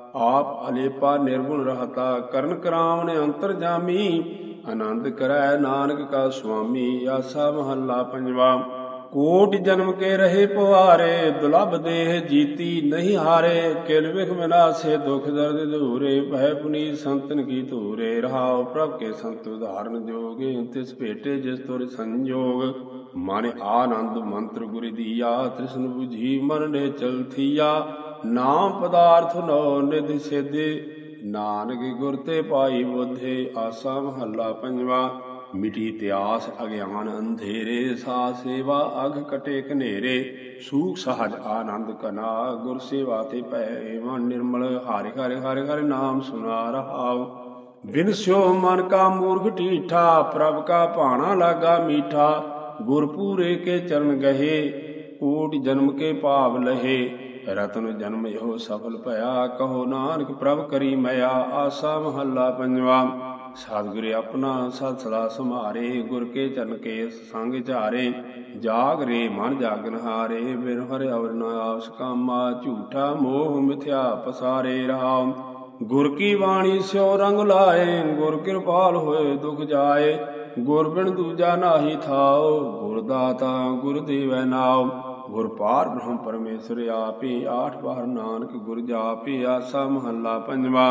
ਆਪ ਅਲੇਪਾ ਨਿਰਗੁਣ ਰਹਤਾ। ਕਰਨ ਕਰਾਵਨ ਅੰਤਰ ਜਾਮੀ ਆਨੰਦ ਕਰੈ ਨਾਨਕ ਕਾ ਸੁਆਮੀ। ਆਸਾ ਮਹੱਲਾ ਪੰਜਵਾ। ਕੋਟ ਜਨਮ ਕੇ ਰਹੇ ਪਵਾਰੇ ਦੁਲਭ ਦੇਹ ਜੀਤੀ ਨਹੀਂ ਹਾਰੇ। ਕਿਲ ਵਿਖ ਵਿਨਾਸੇ ਦੁਖ ਦਰਦ ਦੂਰੇ ਭੈ ਪੁਨੀਤ ਸੰਤਨ ਕੀ ਧੂਰੇ ਰਹਾਉ। ਪ੍ਰਭ ਕੇ ਸੰਤ ਉਦਾਹਰਨ ਜੋਗੇ ਤਿਸ ਭੇਟੇ ਜਿਸ ਤੁਰ ਸੰਜੋਗ। ਮਨ ਆਨੰਦ ਮੰਤਰ ਗੁਰ ਦੀਆ ਤ੍ਰਿਸ਼ਨ ਬੁਝੀ ਮਨ ਨੇ ਚਲ ਥੀਆ। ਨਾਮ ਪਦਾਰਥ ਨੋ ਨਿਧ ਸੇਧੇ ਨਾਨਕ ਗੁਰ ਤੇ ਪਾਈ ਬੁੱਧੇ। ਆਸਾ ਮਹੱਲਾ ਪੰਜਵਾ। ਮਿਟੀ ਇਤਿਆਸ ਅਗਿਆਨ ਅੰਧੇਰੇ ਸਾ ਸੇਵਾ ਅਘ ਕਟੇ ਕਨੇਰੇ। ਸੂਖ ਸਹਜ ਆਨੰਦ ਕਨਾ ਗੁਰ ਸੇਵਾ ਤੇ ਪੈ ਮਨ ਨਿਰਮਲ। ਹਰਿ ਹਰਿ ਹਰਿ ਹਰਿ ਨਾਮ ਸੁਨਾ ਰਹਾਉ। ਬਿਨਸਿਓ ਮਨ ਕਾ ਮੂਰਖ ਢੀਠਾ ਪ੍ਰਭ ਕਾ ਭਾਣਾ ਲਾਗਾ ਮੀਠਾ। ਗੁਰ ਪੂਰੇ ਕੇ ਚਰਨ ਗਹੇ ਕੋਟ ਜਨਮ ਕੇ ਭਾਵ ਲਹੇ। ਰਤਨ ਜਨਮ ਇਹੋ ਸਫਲ ਭਇਆ ਕਹੋ ਨਾਨਕ ਪ੍ਰਭ ਕਰੀ ਮਇਆ। ਆਸਾ ਮਹੱਲਾ ਪੰਜਵਾ। ਸਤਿਗੁਰ ਆਪਣਾ ਸਦ ਸਦਾ ਸੰਭਾਰੇ ਗੁਰ ਕੇ ਚਰਨ ਕੇ ਸੰਗ ਝਾਰੇ। ਜਾਗ ਰੇ ਮਨ ਜਾਗਨ ਹਾਰੇ ਬਿਨ ਹਰਿ ਅਵਰ ਨ ਆਵਸ ਕਾਮਾ। ਝੂਠਾ ਮੋਹ ਮਿਥਿਆ ਪਸਾਰੇ ਰਹਾਉ। ਗੁਰ ਕੀ ਬਾਣੀ ਸਿਉ ਰੰਗ ਲਾਏ ਗੁਰ ਕਿਰਪਾਲ ਹੋਏ ਦੁਖ ਜਾਏ। ਗੁਰ ਬਿਨ ਦੂਜਾ ਨਾਹੀ ਥਾਉ ਗੁਰ ਦਾਤਾ ਗੁਰ ਦੇਵੈ ਨਾਉ। ਗੁਰ ਪਾਰ ਬ੍ਰਹਮ ਪਰਮੇਸ਼ਰ ਆਪੇ। ਆਠ ਬਾਰ ਨਾਨਕ ਗੁਰ ਜਾਪੇ। ਆਸਾ ਮਹੱਲਾ ਪੰਜਵਾ।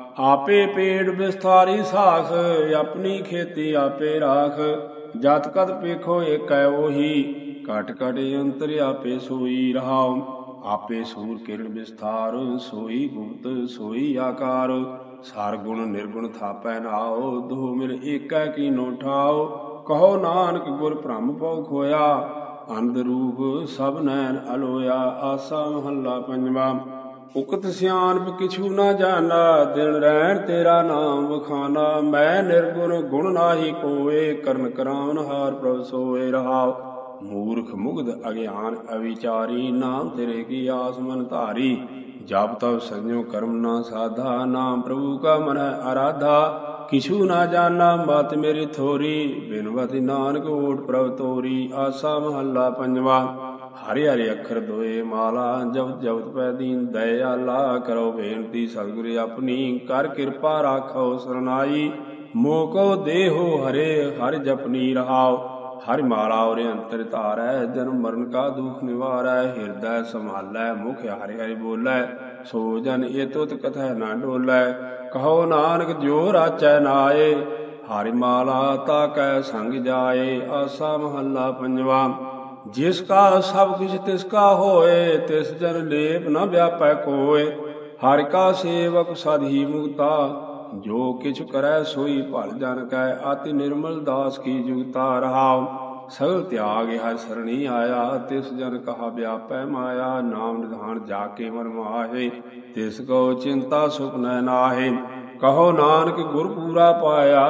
ਆਪੇ ਪੇੜ ਵਿਸਥਾਰੀ ਸਾਖ, ਆਪਣੀ ਖੇਤੀ ਆਪੇ ਰਾਖ। ਜਤ ਕਤ ਪੇਖੋ ਏਕੈ ਉਹੀ, ਘਟ ਘਟ ਅੰਤਰ ਆਪੇ ਸੋਈ ਰਹਾਉ। ਆਪੇ ਸੂਰ ਕਿਰਣ ਵਿਸਥਾਰ, ਸੋਈ ਗੁਪਤ ਸੋਈ ਆਕਾਰ। ਸਾਰ ਗੁਣ ਨਿਰਗੁਣ ਥਾਪੈ ਨਾਉ, ਦੋ ਮਿਲ ਏਕੈ ਕੀਨੋ ਠਾਉ। ਕਹੋ ਨਾਨਕ ਗੁਰ ਭ੍ਰਮ ਪਉ ਖੋਇਆ, ਅੰਧ ਰੂਪ ਸਭ ਨੈਣ ਅਲੋਇਆ। ਆਸਾ ਮਹੱਲਾ ਪੰਜਵਾ। ਉਕਤ ਸਿਆਣਪ ਕਿਛੂ ਨਾ ਜਾਣਾ, ਦਿਨ ਰਹਿਣ ਤੇਰਾ ਨਾਮ ਵਖਾਨਾ। ਮੈਂ ਨਿਰਗੁਣ ਗੁਣ ਨਾਹੀ ਕੋਏ, ਕਰਨ ਕਰਾਉਨ ਹਾਰ ਪ੍ਰਭ ਸੋਏ ਰਹਾਉ। ਮੂਰਖ ਮੁਗਧ ਅਗਿਆਨ ਅਵਿਚਾਰੀ, ਨਾਮ ਤੇਰੇ ਕੀ ਆਸ ਮਨ ਧਾਰੀ। ਜਪ ਤਪ ਸੰਜੋ ਕਰਮ ਨਾ ਸਾਧਾ, ਨਾਮ ਪ੍ਰਭੂ ਕਾ ਮਨ ਅਰਾਧਾ। ਕਿਛੂ ਨਾ ਜਾਣਾ ਮਤ ਮੇਰੀ ਥੋਰੀ, ਬਿਨਵਤੀ ਨਾਨਕ ਓਟ ਪ੍ਰਭ ਤੋਰੀ। ਆਸਾ ਮਹੱਲਾ ਪੰਜਵਾ। ਹਰਿ ਹਰਿ ਅੱਖਰ ਦੋਏ ਮਾਲਾ, ਜਪਤ ਜਪਤ ਪੈ ਦੀਨ ਦਇਆਲਾ। ਕਰੋ ਬੇਨਤੀ ਸਤਿਗੁਰ ਆਪਣੀ, ਕਰ ਕਿਰਪਾ ਰਾਖੋ ਸਰਨਾਈ। ਮੋਕੋ ਦੇਹੋ ਹਰੇ ਹਰਿ ਜਪਨੀ ਰਹਾਉ। ਹਰਿ ਮਾਲਾ ਉਰੇ ਅੰਤਰ ਧਾਰੈ, ਜਨਮ ਮਰਨ ਕਾ ਦੁਖ ਨਿਵਾਰੈ। ਹਿਰਦੈ ਸੰਭਾਲੈ ਮੁਖ ਹਰਿ ਹਰਿ ਬੋਲੈ, ਸੋ ਜਨ ਏ ਤੁਤ ਕਥੈ ਨਾ ਡੋਲੈ। ਕਹੋ ਨਾਨਕ ਜੋ ਰਾਚੈ ਨਾਏ, ਹਰਿ ਮਾਲਾ ਤਾ ਕੈ ਸੰਗ ਜਾਏ। ਆਸਾ ਮਹੱਲਾ ਪੰਜਵਾ। ਜਿਸ ਕਾ ਸਭ ਕੁਛ ਤਿਸ ਕਾ ਹੋਏ, ਤਿਸ ਜਨ ਲੇਪ ਨ ਵਿਆਪੈ ਕੋਏ। ਹਰਿ ਕਾ ਸੇਵਕ ਸਦ ਹੀ ਮੁਕਤਾ, ਜੋ ਕਿਛ ਕਰੈ ਸੋਈ ਭਲ ਜਨ ਕੈ। ਅਤਿ ਨਿਰਮਲ ਦਾਸ ਕੀ ਜੁਗਤਾ ਰਹਾਉ। ਸਗਲ ਤਿਆਗ ਹਰਿ ਸਰਣੀ ਆਇਆ, ਤਿਸ ਜਨ ਕਹਾ ਵਿਆਪੈ ਮਾਇਆ। ਨਾਮ ਨਿਧਾਨ ਜਾ ਕੇ ਮਨ ਮਾਹੇ, ਤਿਸ ਕੋ ਚਿੰਤਾ ਸੁਪਨੈ ਨਾਹੇ। ਕਹੋ ਨਾਨਕ ਗੁਰ ਪੂਰਾ ਪਾਇਆ,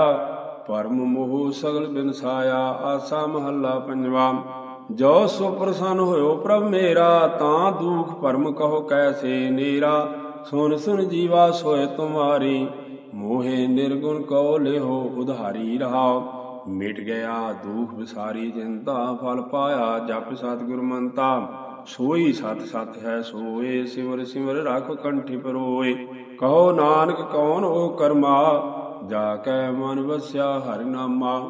ਪਰਮ ਮੋਹ ਸਗਲ ਬਿਨਸਾਇਆ। ਆਸਾ ਮਹੱਲਾ ਪੰਜਵਾ। ਜੋ ਸੋ ਪ੍ਰਸੰਨ ਹੋਇਓ ਪ੍ਰਭ ਮੇਰਾ, ਤਾਂ ਦੁਖ ਭਰਮ ਕਹੋ ਕੈਸੇ ਨੀਰਾ। ਸੁਨ ਸੁਨ ਜੀਵਾ ਸੋਏ ਤੁਮਾਰੀ, ਮੋਹੇ ਨਿਰਗੁਣ ਕਉ ਲਿਹੋ ਉਧਾਰੀ ਰਹਾਉ। ਮਿਟ ਗਿਆ ਦੁਖ ਵਿਸਾਰੀ ਚਿੰਤਾ, ਫਲ ਪਾਇਆ ਜਪ ਸਤਿਗੁਰ ਮੰਤਾ। ਸੋਈ ਸਤ ਸਤ ਹੈ ਸੋਏ, ਸਿਮਰ ਸਿਮਰ ਰੱਖ ਕੰਠਿ ਪਰੋਏ। ਕਹੋ ਨਾਨਕ ਕੌਣ ਉਹ ਕਰਮਾ, ਜਾ ਕੈ ਮਨ ਵਸਿਆ ਹਰਿ ਨਾਮਾ।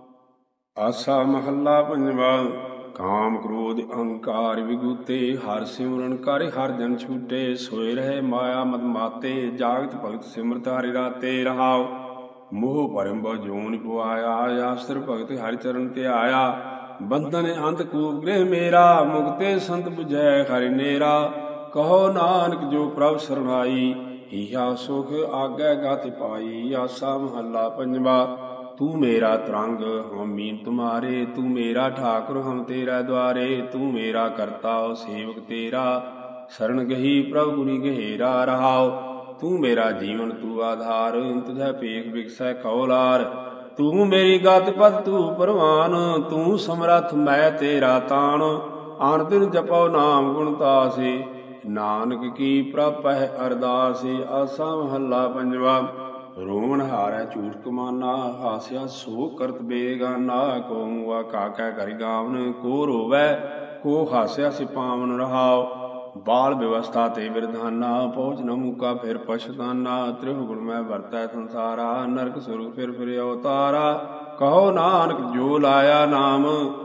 ਆਸਾ ਮਹੱਲਾ ਪੰਜਵਾ। ਕਾਮ ਕ੍ਰੋਧ ਅਹੰਕਾਰ ਵਿਗੂਤੇ, ਹਰਿ ਸਿਮਰਨ ਕਰ ਹਰਿ ਜਨ ਛੂਟੇ। ਸੋਏ ਰਹੇ ਮਾਇਆ ਮਦ ਮਾਤੇ, ਜਾਗਤ ਭਗਤ ਸਿਮਰਤ ਹਰਿ ਰਾਤੇ ਰਹਾਉ। ਮੋਹ ਭਰਮ ਬਹੁ ਜੋਨਿ ਪੁਆਇਆ, ਆਸਰ ਭਗਤ ਹਰਿ ਚਰਨ ਧਿਆਇਆ। ਬੰਧਨ ਅੰਤ ਕੂਪ ਗ੍ਰਹਿ ਮੇਰਾ, ਮੁਕਤੇ ਸੰਤ ਬੁਝੈ ਹਰਿ ਨੇਰਾ। ਕਹੋ ਨਾਨਕ ਜੋ ਪ੍ਰਭ ਸਰਣਾਈ, ਈਹਾ ਸੁਖ ਆਗੈ ਗਤਿ ਪਾਈ। ਆਸਾ ਮਹੱਲਾ ਪੰਜਵਾ। ਤੂੰ ਮੇਰਾ ਤਰੰਗ ਹਮ ਮੀਨ ਤੁਮਾਰੇ, ਤੂੰ ਮੇਰਾ ਠਾਕੁਰ ਹਮ ਤੇਰਾ ਦੁਆਰੇ। ਤੂੰ ਮੇਰਾ ਕਰਤਾ ਸੇਵਕ ਤੇਰਾ, ਸਰਣ ਗਹੀ ਪ੍ਰਭ ਗੁਣੀ ਗਹਿਰਾ ਰਹਾਉ। ਤੂੰ ਮੇਰਾ ਜੀਵਨ ਤੂੰ ਆਧਾਰ, ਤੁਝੈ ਭੇਖ ਬਿਕਸੈ ਕਉਲਾਰ। ਤੂੰ ਮੇਰੀ ਗਤਿ ਪਤ ਤੂੰ ਪਰਵਾਨ, ਤੂੰ ਸਮਰੱਥ ਮੈਂ ਤੇਰਾ ਤਾਣ। ਆਨ ਦਿਨ ਜਪਉ ਨਾਮ ਗੁਣ ਤਾਸੇ, ਨਾਨਕ ਕੀ ਪ੍ਰਪਹਿ ਅਰਦਾਸੇ। ਆਸਾ ਮਹੱਲਾ ਪੰਜਵਾ। ਰੋਵਣ ਹਾਰੈ ਝੂਠ ਕਮਾਨਾ, ਹਾਸਿਆ ਸੋ ਕਰਤ ਬੇਗਾਨਾ। ਕੋ ਮੁਆ ਕਾਕੈ ਕਰਿ ਗਾਵਨ, ਕੋ ਰੋਵੈ ਕੋ ਹਾਸਿਆ ਸਿਪਾਵਨ ਰਹਾਉ। ਬਾਲ ਵਿਵਸਥਾ ਤੇ ਵਿਰਧਾਨਾ, ਪਹੁੰਚ ਨ ਮੁਕਾ ਫਿਰ ਪਛਤਾਨਾ। ਤ੍ਰਿਹੁ ਗੁਣ ਮੈਂ ਵਰਤੈ ਸੰਸਾਰਾ, ਨਰਕ ਸੁਰਗ ਫਿਰ ਫਿਰ ਅਵਤਾਰਾ। ਕਹੋ ਨਾਨਕ ਜੋ ਲਾਇਆ ਨਾਮ,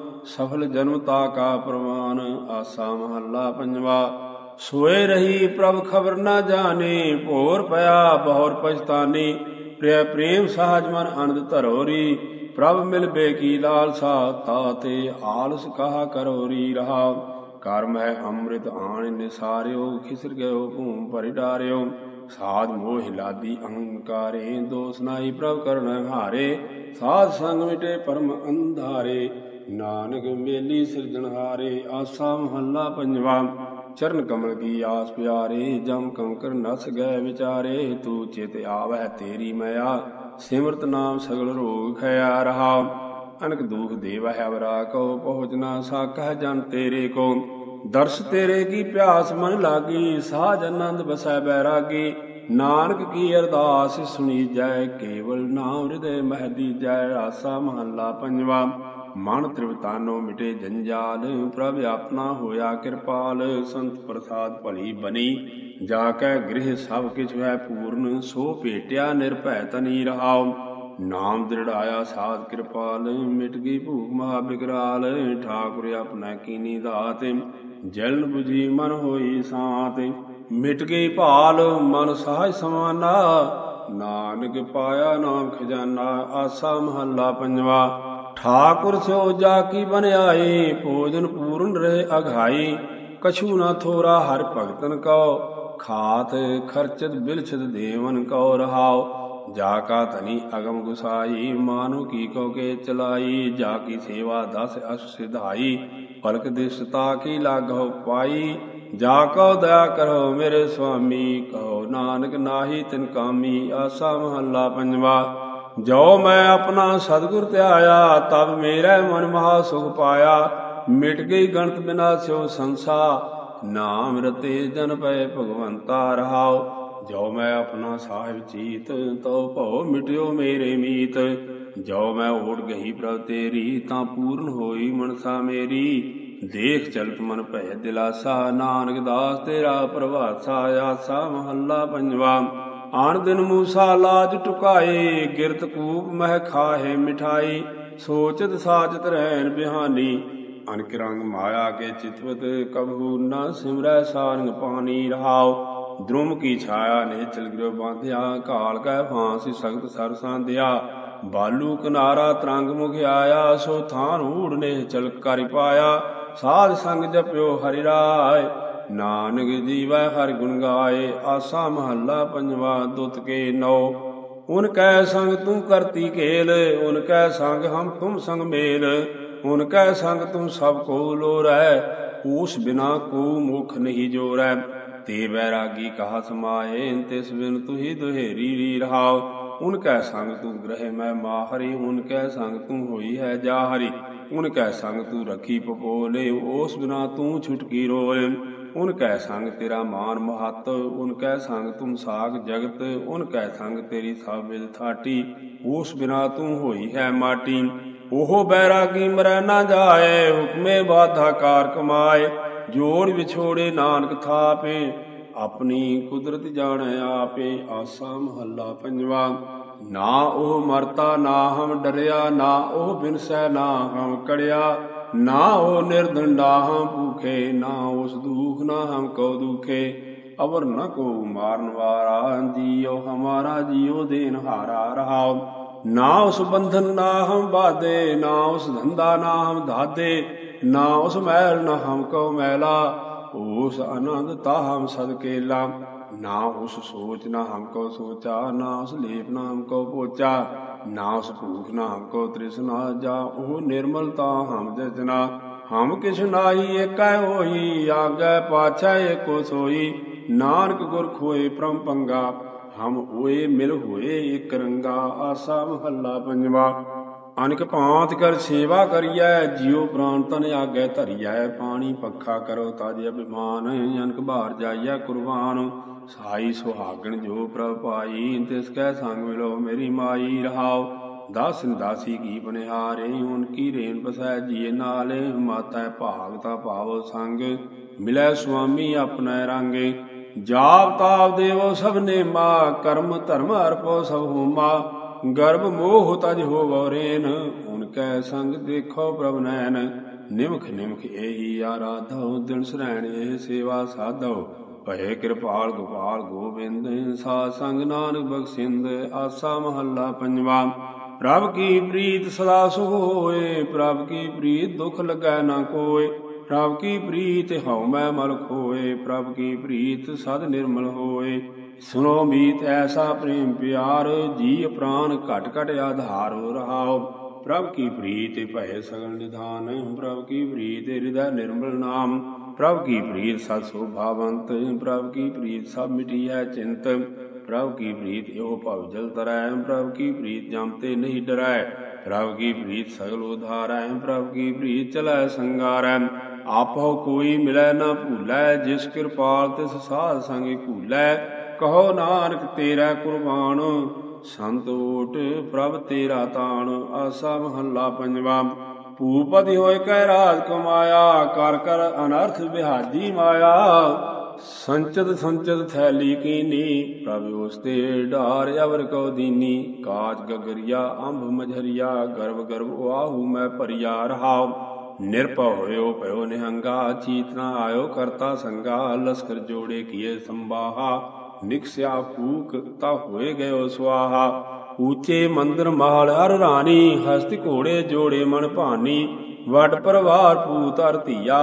ਸਫਲ ਜਨਮ ਤਾ ਕਾ ਪ੍ਰਵਾਨ। ਆਸਾ ਮਹੱਲਾ ਪੰਜਵਾ। ਸੋਏ ਰਹੀ ਪ੍ਰਭ ਖਬਰ ਨਾ ਜਾਣੇ, ਭੋਰ ਪਿਆ ਬਹੁਰ ਪਛਤਾਨੀ। ਪ੍ਰਿਯ ਪ੍ਰੇਮ ਸਹਜ ਮਨ ਅਨੰਦ ਧਰੋਰੀ, ਪ੍ਰਭ ਮਿਲਬੇ ਕੀ ਲਾਲਸਾ। ਤਾਤੇ ਆਲਸ ਕਹਾ ਕਰੋਰੀ ਰਹਾਉ। ਕਰਮ ਹੈ ਅੰਮ੍ਰਿਤ ਆਣ ਨਿਸਾਰਿਓ, ਖਿਸਰ ਗਇਓ ਭੂਮ ਭਰਿ ਡਾਰਿਓ। ਸਾਧ ਮੋਹ ਲਾਦੀ ਅਹੰਕਾਰੇ, ਦੋਸ ਨਾਹੀ ਪ੍ਰਭ ਕਰਣ ਹਾਰੇ। ਸਾਧ ਸੰਗ ਮਿਟੇ ਪਰਮ ਅੰਧਾਰੇ, ਨਾਨਕ ਮੇਲੀ ਸਿਰਜਣਹਾਰੇ। ਆਸਾ ਮਹੱਲਾ ਪੰਜਵਾ। ਚਰਨ ਕਮਲ ਕੀ ਆਸ ਪਿਆਰੇ, ਜਮ ਕੰਕਰ ਨਸ ਗਏ ਵਿਚਾਰੇ। ਤੂੰ ਚਿਤ ਆਵਹਿ ਤੇਰੀ ਮਇਆ, ਸਿਮਰਤ ਨਾਮ ਸਗਲ ਰੋਗ ਖਇਆ ਰਹਾਉ। ਅਨਕ ਦੁਖ ਦੇਵਹਿ ਅਵਰਾ ਕੋ, ਪਹੁੰਚ ਨਾ ਸਾਕਹਿ ਜਨ ਤੇਰੇ ਕੋ। ਦਰਸ ਤੇਰੇ ਕੀ ਪਿਆਸ ਮਨ ਲਾਗੀ, ਸਾਜ ਆਨੰਦ ਬਸੈ ਬੈਰਾਗੀ। ਨਾਨਕ ਕੀ ਅਰਦਾਸ ਸੁਣੀਜੈ, ਕੇਵਲ ਨਾਮ ਹਿਰਦੈ ਮਹਿ ਦੀਜੈ। ਆਸਾ ਮਹੱਲਾ ਪੰਜਵਾ। ਮਨ ਤ੍ਰਿਵਤਾਨੋ ਮਿਟੇ ਜੰਜਾਲ, ਪ੍ਰਭ ਆਪਣਾ ਹੋਇਆ ਕਿਰਪਾਲ। ਸੰਤ ਪ੍ਰਸਾਦ ਭਲੀ ਬਣੀ, ਜਾ ਕੈ ਗ੍ਰਹਿ ਸਭ ਕਿਛੁ ਹੈ ਪੂਰਨ। ਸੋ ਭੇਟਿਆ ਨਿਰਭੈ ਤਨੀ ਰਹਾਉ। ਨਾਮ ਦ੍ਰਿੜਾਇਆ ਸਾਧ ਕਿਰਪਾਲ, ਮਿਟ ਗਈ ਭੂਖ ਮਹਾ ਬਿਕਰਾਲ। ਠਾਕੁਰ ਆਪਣਾ ਕੀਨੀ ਦਾਤ, ਜਲਨ ਬੁਝੀ ਮਨ ਹੋਈ ਸਾਤ। ਮਿਟ ਗਈ ਭਾਲ ਮਨ ਸਾਜ ਸਮਾਨਾ, ਨਾਨਕ ਪਾਇਆ ਨਾਮ ਖਜ਼ਾਨਾ। ਆਸਾ ਮਹੱਲਾ ਪੰਜਵਾ। ਠਾਕੁਰ ਸਿਓ ਜਾ ਕੀ ਬਨਿਆਈ, ਭੋਜਨ ਪੂਰਨ ਰਹੇ ਅਘਾਈ। ਕਛੂ ਨਾ ਥੋਰਾ ਹਰਿ ਭਗਤਨ ਕਉ, ਖਾਤ ਖਰਚਤ ਬਿਲਛਤ ਦੇਵਨ ਕਉ। ਰਹਾਉ ਜਾ ਕਾ ਧਨੀ ਅਗਮ ਗੁਸਾਈ, ਮਾਨੁ ਕੀ ਕਉ ਕੇ ਚਲਾਈ। ਜਾ ਕੀ ਸੇਵਾ ਦਸ ਅਸ ਸਿਧਾਈ, ਪਲਕ ਦਿਸਤਾ ਕੀ ਲਾਗਹੁ ਪਾਈ। ਜਾ ਕਉ ਦਇਆ ਕਰੋ ਮੇਰੇ ਸੁਆਮੀ, ਕਹੋ ਨਾਨਕ ਨਾਹੀ ਤਿਨ ਕਾਮੀ। ਆਸਾ ਮਹੱਲਾ ਪੰਜਵਾ। ਜੋ ਮੈਂ ਆਪਣਾ ਸਤਿਗੁਰ ਧਿਆਇਆ, ਤਬ ਮੇਰੇ ਮਨ ਮਹਾ ਸੁਖ ਪਾਇਆ। ਮਿਟ ਗਈ ਗਣਤ ਬਿਨਾਸਿਓ ਸੰਸਾ, ਨਾਮ ਰਤੇ ਜਨ ਪਏ ਭਗਵੰਤਾ। ਰਹਾਉ ਜੋ ਮੈਂ ਆਪਣਾ ਸਾਹਿਬ ਚੀਤ, ਤਉ ਭਉ ਮਿਟਿਓ ਮੇਰੇ ਮੀਤ। ਜੋ ਮੈਂ ਓਟ ਗਈ ਪ੍ਰਭ ਤੇਰੀ, ਤਾਂ ਪੂਰਨ ਹੋਈ ਮਨਸਾ ਮੇਰੀ। ਦੇਖ ਚਲਤ ਮਨ ਭੈ ਦਿਲਾਸਾ, ਨਾਨਕ ਦਾਸ ਤੇਰਾ ਪ੍ਰਭਾਸਾ। ਆਸਾ ਮਹੱਲਾ ਪੰਜਵਾ। ਆਣ ਦਿਨ ਮੂਸਾ ਲਾਜ ਟੁਕਾਏ, ਗਿਰਤ ਕੂਪ ਮਹਿ ਖਾਹੇ ਮਿਠਾਈ। ਸੋਚਤ ਸਾਚਤ ਰਹਿਣ ਬਿਹਾਨੀ, ਅਨਕ ਰੰਗ ਮਾਇਆ ਕੇ ਚਿਤਵਤ। ਕਬਹੂ ਨ ਸਿਮਰੈ ਸਾਰੰਗ ਪਾਣੀ। ਰਹਾਉ द्रुम की छाया ने चल गिरो बांध्या, काल कै फांसी सख्त सर सांध्या। बालू किनारा तरंग मुख आया, सो थान ऊढ़ ने चल कर पाया। साध संग जप्यो हरि राय, नानक जीवै हरि गुण गाए। आसा महला पंजवा। दुत के नौ उनकै संग तू करती खेल, उनकै संग हम तुम संग मेल। उनकै संग तुम सब को लोरै, ऊस बिना को मुख नहीं जोरै। ते बैरागी कहा समाए, तिस बिन तुही दुहेरी री। रहाउ उनकै संग तू ग्रह मैं माहरी, उनकै संग तू होई है जाहरी। उनकै संग तू रखी पपोले, ओस बिना तू छुटकी रोले। उनकै संग तेरा मान महत, उनकै संग तुम साग जगत। उनकै संग तेरी सब विद थाटी, ओस बिना तू होई है माटी। ओहो बैरागी मरै ना जाए, हुक्मे बाधा कार कमाए। जोड़ विछोड़े नानक थापे, अपनी कुदरत जाने आपे। आसा महला पंजवा। ना ओह मरता ना हम डरिया, ना ओह बिनसै ना हम कड़िया। ना ओह निर्धन ना हम भूखे, ना उस दुख ना हम को दुखे। अवर न को मारन वारा, जियो हमारा जियो देन हारा। रहाओ ना उस बंधन ना हम बाधे, ना उस धंधा ना हम धाधे। ना उस महल न हमको मैला, उस आनंद ता हम सदकेला। ना उस सोच न हमको सोचा, ना उस लेप न हमको पोचा। ना उस भूख न हमको तृष्णा, जा ओह निर्मलता हम जजना। हम किछ नाई एकै होई, आगे पाछै एको सोई। नानक गुर खोए परम पंगा, हम ओए मिल होए एक रंगा। आसा महला पंजवा। अनक भांत कर सेवा करिए, जियो प्राण तन आगे धरिए। पानी पखा करो तज अभिमान, अनक बाहर जाइए कुर्बान। साई सुहागन जो प्रभ पाई, तिसकै संग मिलो मेरी माई। रहाओ दासन दासी की बनिहारे, उनकी रेन बसै जिए नाले। माता भागता पावो संग, मिलै स्वामी अपने रंग। जाप ताप देवो सब नेमा, कर्म धर्म अर्पो सब होमा। गर्भ मोह तज होवो रेन, उनकै संग देखो प्रभ नैन। निमख निमख एही आराधो, दिन सरैण एह सेवा साधो। भय कृपाल गोपाल गोबिंद, साध संग नानक बख्शिंद। आसा महला पंजवा। प्रभ की प्रीत सदा सुख होए, प्रभ की प्रीत दुख लगै ना कोय। प्रभ की प्रीत हਉ मैं मल खोए, प्रभ की प्रीत सद निर्मल होए। सुनो मीत ऐसा प्रेम प्यार, जी प्राण घट घट आधार। रहाओ प्रभ की प्रीत भय सगल निधान, प्रभ की प्रीत हृदय निर्मल नाम। प्रभ की प्रीत सत शोभावंत, प्रभ की प्रीत सब मिटी है चिंत। प्रभ की प्रीत यो भव जल तरै, प्रभ की प्रीत जमते नहीं डरै। प्रभ की प्रीत सगल उधारै, प्रभ की प्रीत चलै संगारै। आपो कोई मिलै न भूलै, जिस कृपाल तिस साध संग भूलै। कहो नानक तेरा कुर्बान, संत ओट प्रभ तेरा तान। आसा महला पंजवा। भूपति होय कै राज कमाया, कर कर अनर्थ बिहाजी माया। ਸੰਚਤ ਸੰਚਤ ਥੈਲੀ ਕੀਨੀ, ਪ੍ਰਭ ਉਸ ਤੇ ਢਾਰ ਅਵਰ ਕਉ ਦੀਨੀ। ਕਾਜ ਗਗਰੀਆ ਅੰਬ ਮਝਰੀਆ, ਗਰਭ ਗਰਭ ਆਹੂ ਮੈਂ ਭਰੀਆ। ਰਹਾਉ ਨਿਰਭਉ ਹੋਇਓ ਭਇਓ ਨਿਹੰਗਾ, ਚੀਤਨਾ ਆਇਓ ਕਰਤਾ ਸੰਗਾ। ਲਸਕਰ ਜੋੜੇ ਕੀਏ ਸੰਬਾਹਾ, ਨਿਕਸਿਆ ਫੂਕ ਤਾ ਹੋਏ ਗਇਓ ਸੁਆਹਾ। ਊਚੇ ਮੰਦਰ ਮਹਾਲ ਹਰ ਰਾਣੀ, ਹਸਤ ਘੋੜੇ ਜੋੜੇ ਮਨ ਭਾਨੀ। ਵੱਡ ਪਰਿਵਾਰ ਪੂਤ ਅਰ ਧੀਆ,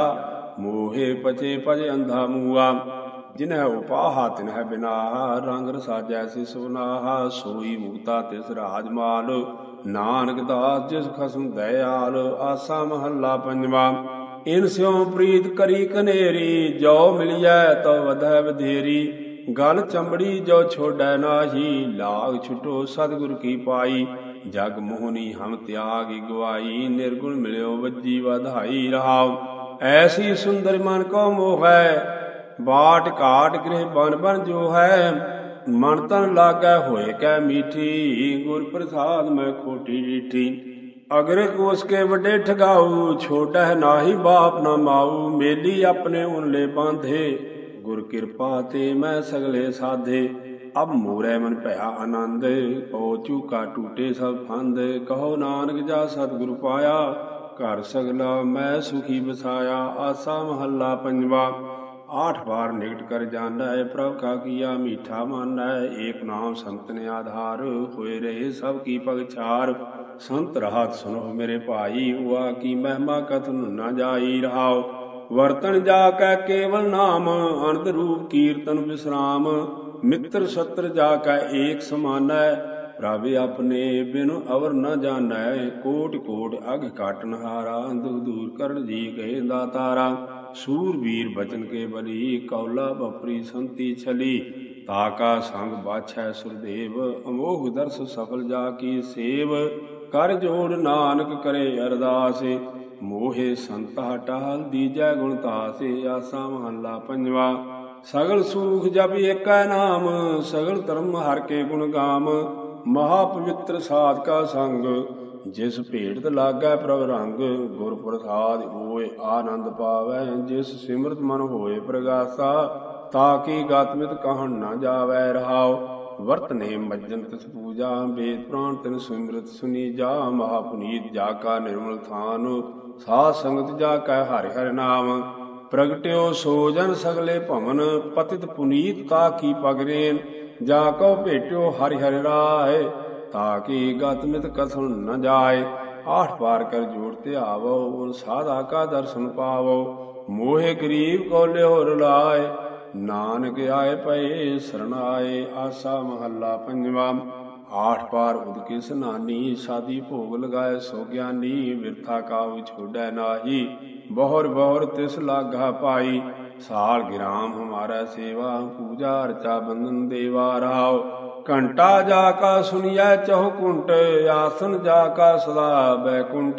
ਮੋਹੇ ਪਚੇ ਪਜ ਅੰਧਾ ਮੂਆ। ਜਿਨਹਿ ਉਪਾਹਾ ਤਿਨਹਿ ਬਿਨਾਹਾ, ਰੰਗ ਰਸਾ ਜੈਸੇ ਸੁਨਾਹਾ। ਸੋਈ ਮੁਕਤਾ ਤਿਸ ਰਾਜਮਾਲ, ਨਾਨਕ ਦਾਸ ਜਿਸ ਖਸਮ ਦਇਆਲ। ਆਸਾ ਮਹੱਲਾ ਪੰਜਵਾ। ਇਨ ਸਿਉ ਪ੍ਰੀਤ ਕਰੀ ਕਨੇਰੀ, ਜੋ ਮਿਲਿਐ ਤਉ ਵਧੈ ਵਧੇਰੀ। ਗਲ ਚਮੜੀ ਜੋ ਛੋੜੈ ਨਾਹੀ, ਲਾਗ ਛੁਟੋ ਸਤਿਗੁਰ ਕੀ ਪਾਈ। ਜਗ ਮੋਹਨੀ ਹਮ ਤਿਆਗ ਗਵਾਈ, ਨਿਰਗੁਣ ਮਿਲਿਓ ਵੱਜੀ ਵਧਾਈ। ਰਹਾਉ ਐਸੀ ਸੁੰਦਰ ਮਨ ਕੋ ਮੋਹ ਹੈ, ਬਾਟ ਘਾਟ ਗ੍ਰਹਿ ਬਨ ਬਨ ਜੋ ਹੈ। ਮਨ ਤਨ ਲਾਗੈ ਹੋਏ ਕੈ ਮੀਠੀ, ਗੁਰ ਪ੍ਰਸਾਦ ਮੈਂ ਖੋਟੀ ਡੀਠੀ। ਅਗਰ ਕੋਸ ਕੇ ਵੱਡੇ ਠਗਾਊ, ਛੋਟਹਿ ਨਾਹੀ ਬਾਪ ਨਾ ਮਾਊ। ਮੇਲੀ ਆਪਣੇ ਉਨਲੇ ਬਾਂਧੇ, ਗੁਰ ਕਿਰਪਾ ਤੇ ਮੈਂ ਸਗਲੇ ਸਾਧੇ। ਅਬ ਮੋਰੈ ਮਨ ਭਇਆ ਆਨੰਦ, ਪਉ ਚੂਕਾ ਟੂਟੇ ਸਭ ਫੰਦ। ਕਹੋ ਨਾਨਕ ਜਾ ਸਤਿਗੁਰ ਪਾਇਆ, ਘਰ ਸਗਲਾ ਮੈਂ ਸੁਖੀ ਬਸਾਇਆ। ਆਸਾ ਮਹੱਲਾ ਪੰਜਵਾ। ਆਠ ਬਾਰ ਨਿਕਟ ਕਰ ਜਾਣੈ, ਪ੍ਰਭ ਕਾ ਕੀਆ ਮੀਠਾ ਮਾਨੈ। ਏਕ ਨਾਮ ਸੰਤਨ ਆਧਾਰ, ਹੋਏ ਰਹੇ ਸਭ ਕੀ ਪਗਛਾਰ। ਸੰਤ ਰਾਹਤ ਸੁਨੋ ਮੇਰੇ ਭਾਈ, ਹੁਆ ਕੀ ਮਹਿਮਾ ਕਥਨ ਨਾ ਜਾਈ। ਰਹਾਉ ਵਰਤਨ ਜਾ ਕੈ ਕੇਵਲ ਨਾਮ, ਅਨੰਦ ਰੂਪ ਕੀਰਤਨ ਵਿਸਰਾਮ। ਮਿੱਤਰ ਸਤਰ ਜਾ ਕੈ ਏਕ ਸਮਾਨੈ, ਪ੍ਰਭ ਆਪਣੇ ਬਿਨੁ ਅਵਰ ਨ ਜਾਣੈ। ਕੋਟ ਕੋਟ ਅਗ ਕਾਟਨ ਹਾਰਾ, ਦੁਖ ਦੂਰ ਕਰਨ ਜੀ ਕਹੇ ਦਾਤਾਰਾ। ਸੂਰਬੀਰ ਬਚਨ ਕੇ ਬਲੀ, ਕੌਲਾ ਬਪਰੀ ਸੰਤੀ ਛਲੀ। ਤਾਕਾ ਸੰਗ ਬਾਛੈ ਸੁਰਦੇਵ, ਅਮੋਘ ਦਰਸ ਸਫਲ ਜਾ ਕੀ ਸੇਵ। ਕਰ ਜੋੜ ਨਾਨਕ ਕਰੇ ਅਰਦਾਸ, ਮੋਹੇ ਸੰਤਾ ਟਾਲ ਦੀਜੈ ਗੁਣ ਤਾਸੇ। ਆਸਾ ਮਹੱਲਾ ਪੰਜਵਾ। ਸਗਲ ਸੂਖ ਜਪ ਏਕੈ ਨਾਮ, ਸਗਲ ਧਰਮ ਹਰਿ ਕੇ ਗੁਣ ਗਾਮ। ਮਹਾ ਪਵਿੱਤਰ ਸਾਧ ਕਾ ਸੰਗ, ਜਿਸ ਭੇਟਤ ਲਾਗੈ ਪ੍ਰਭ ਰੰਗ। ਗੁਰ ਪ੍ਰਸਾਦ ਹੋਏ ਆਨੰਦ ਪਾਵੈ, ਜਿਸ ਸਿਮਰਤ ਮਨ ਹੋਏ ਪ੍ਰਗਾਸਾ। ਤਾਕੀ ਗਤਮਿਤ ਕਹਿਣ ਨਾ ਜਾਵੈ। ਰਹਾਉ ਵਰਤ ਨੇਮ ਮੱਜਨ ਤਿਸ ਪੂਜਾ, ਵੇਦ ਪ੍ਰਾਣ ਤਿਨ ਸਿਮਰਤ ਸੁਨੀਜਾ। ਮਹਾ ਪੁਨੀਤ ਜਾ ਕਾ ਨਿਰਮਲ ਥਾਨ, ਸਾਧ ਸੰਗਤ ਜਾ ਕੈ ਹਰਿ ਹਰਿ ਨਾਮ। ਪ੍ਰਗਟਿਓ ਸੋ ਜਨ ਸਗਲੇ ਭਵਨ, ਪਤਿਤ ਪੁਨੀਤ ਤਾ ਕੀ ਪਗਰੇਨ। ਜਾ ਕਉ ਭੇਟਿਓ ਹਰਿ ਹਰਿ ਰਾਏ, ਤਾਕੀ ਗਤਮਿਤ ਕਥਨ ਨ ਜਾਏ। ਆਠ ਪਾਰ ਕਰ ਜੋੜ ਧਿਆਵੋ, ਉਨ ਸਾਧਾ ਕਾ ਦਰਸ਼ਨ ਪਾਵੋ। ਮੋਹੇ ਗਰੀਬ ਕੋ ਲਿਓ ਰੁਲਾਏ, ਨਾਨਕ ਆਏ ਪਏ ਸਰਣਾਏ। ਆਸਾ ਮਹੱਲਾ ਪੰਜਵਾ। ਆਠ ਪਾਰ ਉਦਕੇ ਸਨਾਨੀ, ਸਾਦੀ ਭੋਗ ਲਗਾਏ ਸੋ ਗਿਆਨੀ। ਬਿਰਥਾ ਕਾਹੂ ਛੋੜੈ ਨਾਹੀ, ਬਹੁਰ ਬਹੁਰ ਤਿਸ ਲਾਗਾ ਪਾਈ। ਸਾਲ ਗਿਰਾਮ ਹਮਾਰਾ ਸੇਵਾ, ਪੂਜਾ ਅਰਚਾ ਬੰਦਨ ਦੇਵਾ। ਰਹਾਉ ਘੰਟਾ ਜਾ ਕਾ ਸੁਨੀਐ ਚਹੁ ਕੁੰਟ, ਆਸਨ ਜਾ ਕਾ ਸਦਾ ਬੈਕੁੰਠ।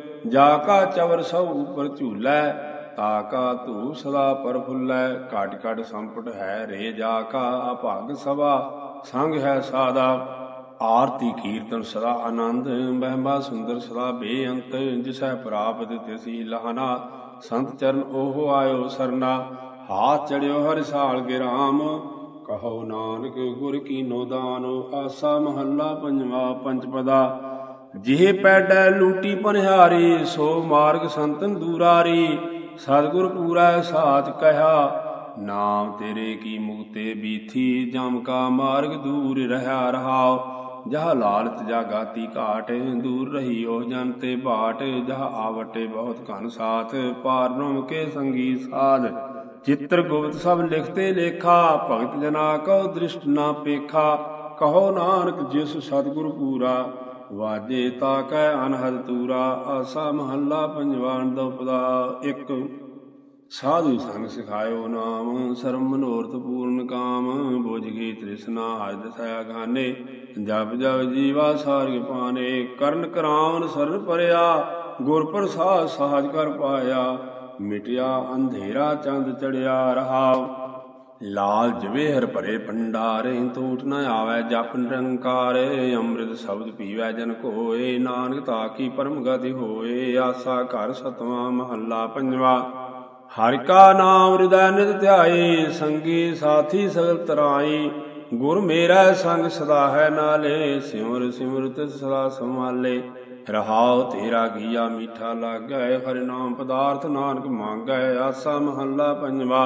ਜਾ ਕਾ ਚਵਰ ਸਭ ਉਪਰ ਝੂਲੈ, ਤਾਕਾ ਧੂ ਸਦਾ ਪ੍ਰਫੁੱਲੈ। ਘਟ ਘਟ ਸੰਪਟ ਹੈ ਰੇ ਜਾ ਕਾ, ਅਭਾਗ ਸਭਾ ਸੰਗ ਹੈ ਸਾਦਾ। ਆਰਤੀ ਕੀਰਤਨ ਸਦਾ ਆਨੰਦ, ਮਹਿਮਾ ਸੁੰਦਰ ਸਦਾ ਬੇਅੰਤ। ਜਿਸੈ ਪ੍ਰਾਪਤ ਤਿਸੀ ਲਾਹਨਾ, ਸੰਤ ਚਰਨ ਉਹ ਆਇਓ ਸਰਨਾ। ਹਾਥ ਚੜਿਓ ਹਰਿ ਸਾਲ ਗਿਰਾਮ, ਕਹੋ ਨਾਨਕ ਗੁਰ ਕੀਨੋ ਦਾਨ। ਆਸਾ ਮਹੱਲਾ ਪੰਜਵਾ। ਪੰਚਪਦਾ। ਜਿਹ ਪੈਡੈ ਲੂਟੀ ਪਨਿਹਾਰੀ, ਸੋ ਮਾਰਗ ਸੰਤਨ ਦੂਰਾਰੀ। ਸਤਿਗੁਰ ਪੂਰੈ ਸਾਚ ਕਹਿਆ, ਨਾਮ ਤੇਰੇ ਕੀ ਮੁਕਤੇ ਬੀਥੀ। ਜਮ ਕਾ ਮਾਰਗ ਦੂਰ ਰਹਾ। ਰਹਾਉ ਜਹ ਲਾਲਚ ਜਾ ਗਾਤੀ ਘਾਟ, ਦੂਰ ਰਹੀ ਉਹ ਜਨ ਤੇ ਬਾਟ। ਜਹ ਆਵਟੇ ਬਹੁਤ ਘਨ ਸਾਥ, ਪਾਰ ਬ੍ਰਹਮ ਕੇ ਸੰਗੀ ਸਾਧ। ਚਿੱਤਰ ਗੁਪਤ ਸਭ ਲਿਖਤੇ ਲੇਖਾ, ਭਗਤ ਜਨਾ ਕਉ ਦ੍ਰਿਸ਼ਟ ਨਾ ਪੇਖਾ। ਕਹੋ ਨਾਨਕ ਜਿਸ ਸਤਿਗੁਰ ਪੂਰਾ, ਵਾਜੇ ਤਾ ਕੈ ਅਨਹਦ ਤੂਰਾ। ਆਸਾ ਮਹੱਲਾ ਪੰਜਵਾ। ਦੋਪਦਾ। ਇੱਕ ਸਾਧੂ ਸੰਗ ਸਿਖਾਇਓ ਨਾਮ, ਸਰਬ ਮਨੋਰਥ ਪੂਰਨ ਕਾਮ। ਬੁਝ ਗਈ ਤ੍ਰਿਸ਼ਨਾ ਹਰਿ ਦਸੈ ਗਾਨੇ, ਜਪ ਜਪ ਜੀਵਾ ਸਾਰਿਗ ਪਾਨੇ। ਕਰਨ ਕਰਾਵਨ ਸਰਨ ਪਰਿਆ, ਗੁਰ ਪ੍ਰਸਾਦ ਸਾਜ ਕਰ ਪਾਇਆ। ਮਿਟਿਆ ਅੰਧੇਰਾ ਚੰਦ ਚੜਿਆ। ਰਹਾਉ ਲਾਲ ਜਵੇ ਹਰ ਭਰੇ ਭੰਡਾਰੇ, ਟੂਟ ਨ ਆਵੈ ਜਪ ਨਿਰੰਕਾਰ। ਅੰਮ੍ਰਿਤ ਸ਼ਬਦ ਪੀਵੈ ਜਨ ਕੋਏ, ਨਾਨਕ ਤਾਕੀ ਪਰਮ ਗਤਿ ਹੋਏ। ਆਸਾ ਘਰ ਸਤਵਾਂ ਮਹੱਲਾ ਪੰਜਵਾ। ਹਰਿ ਕਾ ਨਾਮ ਹਿਰਦੈ ਨਿਤ ਧਿਆਏ, ਸੰਗੀ ਸਾਥੀ ਸਗਲ ਤਰਾਈ। ਗੁਰ ਮੇਰਾ ਸੰਗ ਸਦਾ ਹੈ ਨਾਲੇ, ਸਿਮਰ ਸਿਮਰ ਤਿਸ ਸਦਾ ਸੰਭਾਲੇ। ਰਹਾਉ ਤੇਰਾ ਗੀਆ ਮੀਠਾ ਲਾਗੈ, ਹਰਿ ਨਾਮ ਪਦਾਰਥ ਨਾਨਕ ਮੰਗੈ। ਆਸਾ ਮਹੱਲਾ ਪੰਜਵਾ।